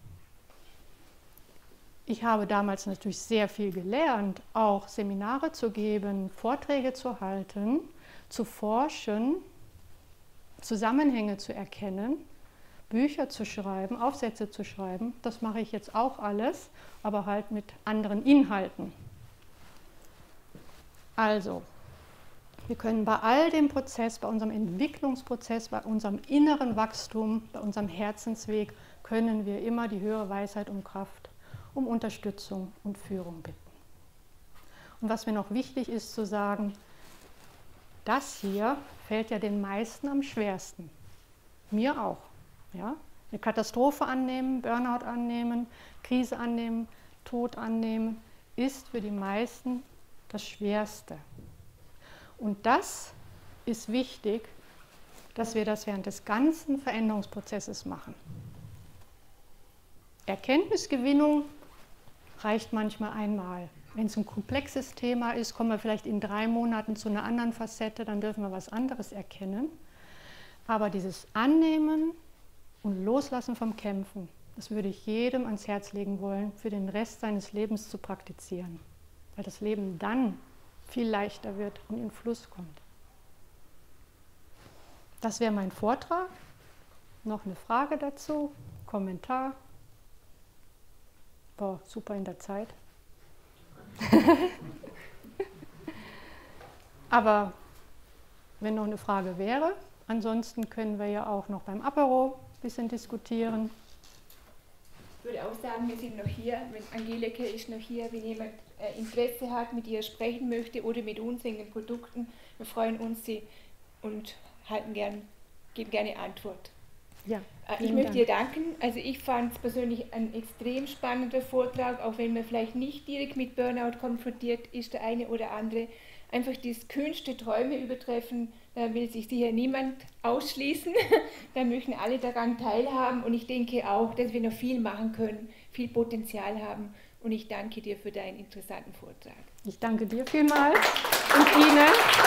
Ich habe damals natürlich sehr viel gelernt, auch Seminare zu geben, Vorträge zu halten, zu forschen, Zusammenhänge zu erkennen, Bücher zu schreiben, Aufsätze zu schreiben. Das mache ich jetzt auch alles, aber halt mit anderen Inhalten. Also, wir können bei all dem Prozess, bei unserem Entwicklungsprozess, bei unserem inneren Wachstum, bei unserem Herzensweg, können wir immer die höhere Weisheit und Kraft um Unterstützung und Führung bitten. Und was mir noch wichtig ist zu sagen, das hier fällt ja den meisten am schwersten. Mir auch. Ja? Eine Katastrophe annehmen, Burnout annehmen, Krise annehmen, Tod annehmen, ist für die meisten das Schwerste. Und das ist wichtig, dass wir das während des ganzen Veränderungsprozesses machen. Erkenntnisgewinnung reicht manchmal einmal. Wenn es ein komplexes Thema ist, kommen wir vielleicht in drei Monaten zu einer anderen Facette, dann dürfen wir was anderes erkennen. Aber dieses Annehmen und Loslassen vom Kämpfen, das würde ich jedem ans Herz legen wollen, für den Rest seines Lebens zu praktizieren. Weil das Leben dann viel leichter wird und in Fluss kommt. Das wäre mein Vortrag. Noch eine Frage dazu, Kommentar. Boah, super in der Zeit. Aber wenn noch eine Frage wäre, ansonsten können wir ja auch noch beim Apero ein bisschen diskutieren. Ich würde auch sagen, wir sind noch hier, wenn Angelika ist noch hier, wenn jemand äh, Interesse hat, mit ihr sprechen möchte oder mit uns wegen den Produkten. Wir freuen uns sie und halten gern, geben gerne Antwort. Ja, äh, ich möchte dir danken. Also ich fand es persönlich ein extrem spannender Vortrag, auch wenn man vielleicht nicht direkt mit Burnout konfrontiert ist, der eine oder andere. Einfach das kühnste Träume übertreffen, da will sich sicher niemand ausschließen, da möchten alle daran teilhaben und ich denke auch, dass wir noch viel machen können, viel Potenzial haben und ich danke dir für deinen interessanten Vortrag. Ich danke dir vielmals und Ihnen.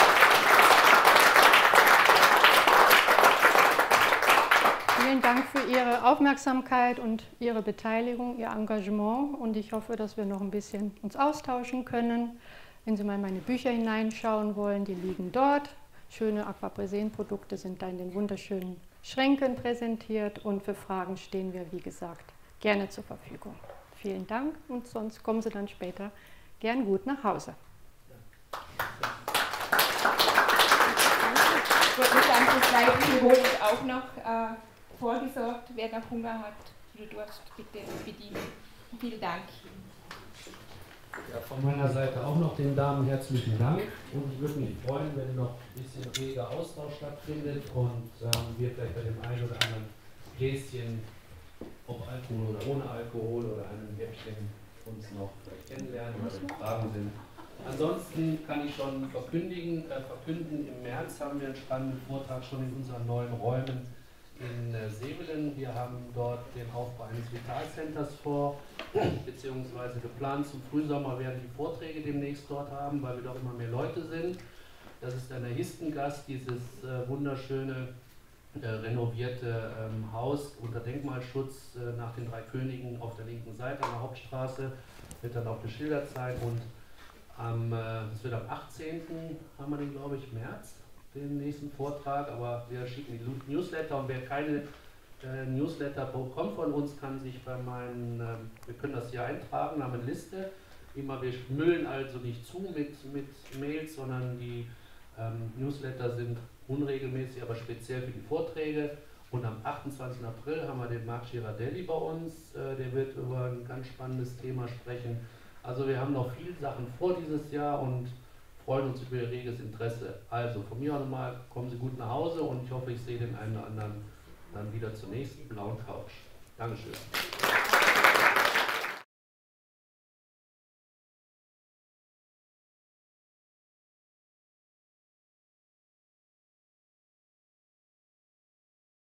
Vielen Dank für Ihre Aufmerksamkeit und Ihre Beteiligung, Ihr Engagement und ich hoffe, dass wir noch ein bisschen uns austauschen können. Wenn Sie mal in meine Bücher hineinschauen wollen, die liegen dort. Schöne Aquapresen-Produkte sind da in den wunderschönen Schränken präsentiert und für Fragen stehen wir, wie gesagt, gerne zur Verfügung. Vielen Dank und sonst kommen Sie dann später gern gut nach Hause. Ich würde sagen, das zweite Brot ist auch noch äh, vorgesorgt. Wer noch Hunger hat oder Durst, bitte bedienen. Vielen Dank. Ja, von meiner Seite auch noch den Damen herzlichen Dank und ich würde mich freuen, wenn noch ein bisschen reger Austausch stattfindet und ähm, wir vielleicht bei dem einen oder anderen Gläschen, ob Alkohol oder ohne Alkohol oder einem Häppchen uns noch vielleicht kennenlernen oder wenn Fragen sind. Ansonsten kann ich schon verkündigen, äh, verkünden, im März haben wir einen spannenden Vortrag schon in unseren neuen Räumen in äh, Sevelen. Wir haben dort den Aufbau eines Vitalcenters vor, beziehungsweise geplant zum Frühsommer werden die Vorträge demnächst dort haben, weil wir doch immer mehr Leute sind. Das ist dann der Histengast, dieses äh, wunderschöne, äh, renovierte ähm, Haus unter Denkmalschutz äh, nach den drei Königen auf der linken Seite an der Hauptstraße, wird dann auch geschildert sein und am, äh, das wird am achtzehnten haben wir den, glaube ich, März, den nächsten Vortrag, aber wir schicken die Newsletter und wer keine äh, Newsletter bekommt von uns, kann sich bei meinen, äh, wir können das hier eintragen, haben eine Liste, immer, wir müllen also nicht zu mit, mit Mails, sondern die ähm, Newsletter sind unregelmäßig, aber speziell für die Vorträge und am achtundzwanzigsten April haben wir den Marc Girardelli bei uns, äh, der wird über ein ganz spannendes Thema sprechen. Also wir haben noch viele Sachen vor dieses Jahr und freuen uns über Ihr reges Interesse. Also von mir auch nochmal, kommen Sie gut nach Hause und ich hoffe, ich sehe den einen oder anderen dann wieder zur nächsten blauen Couch. Dankeschön.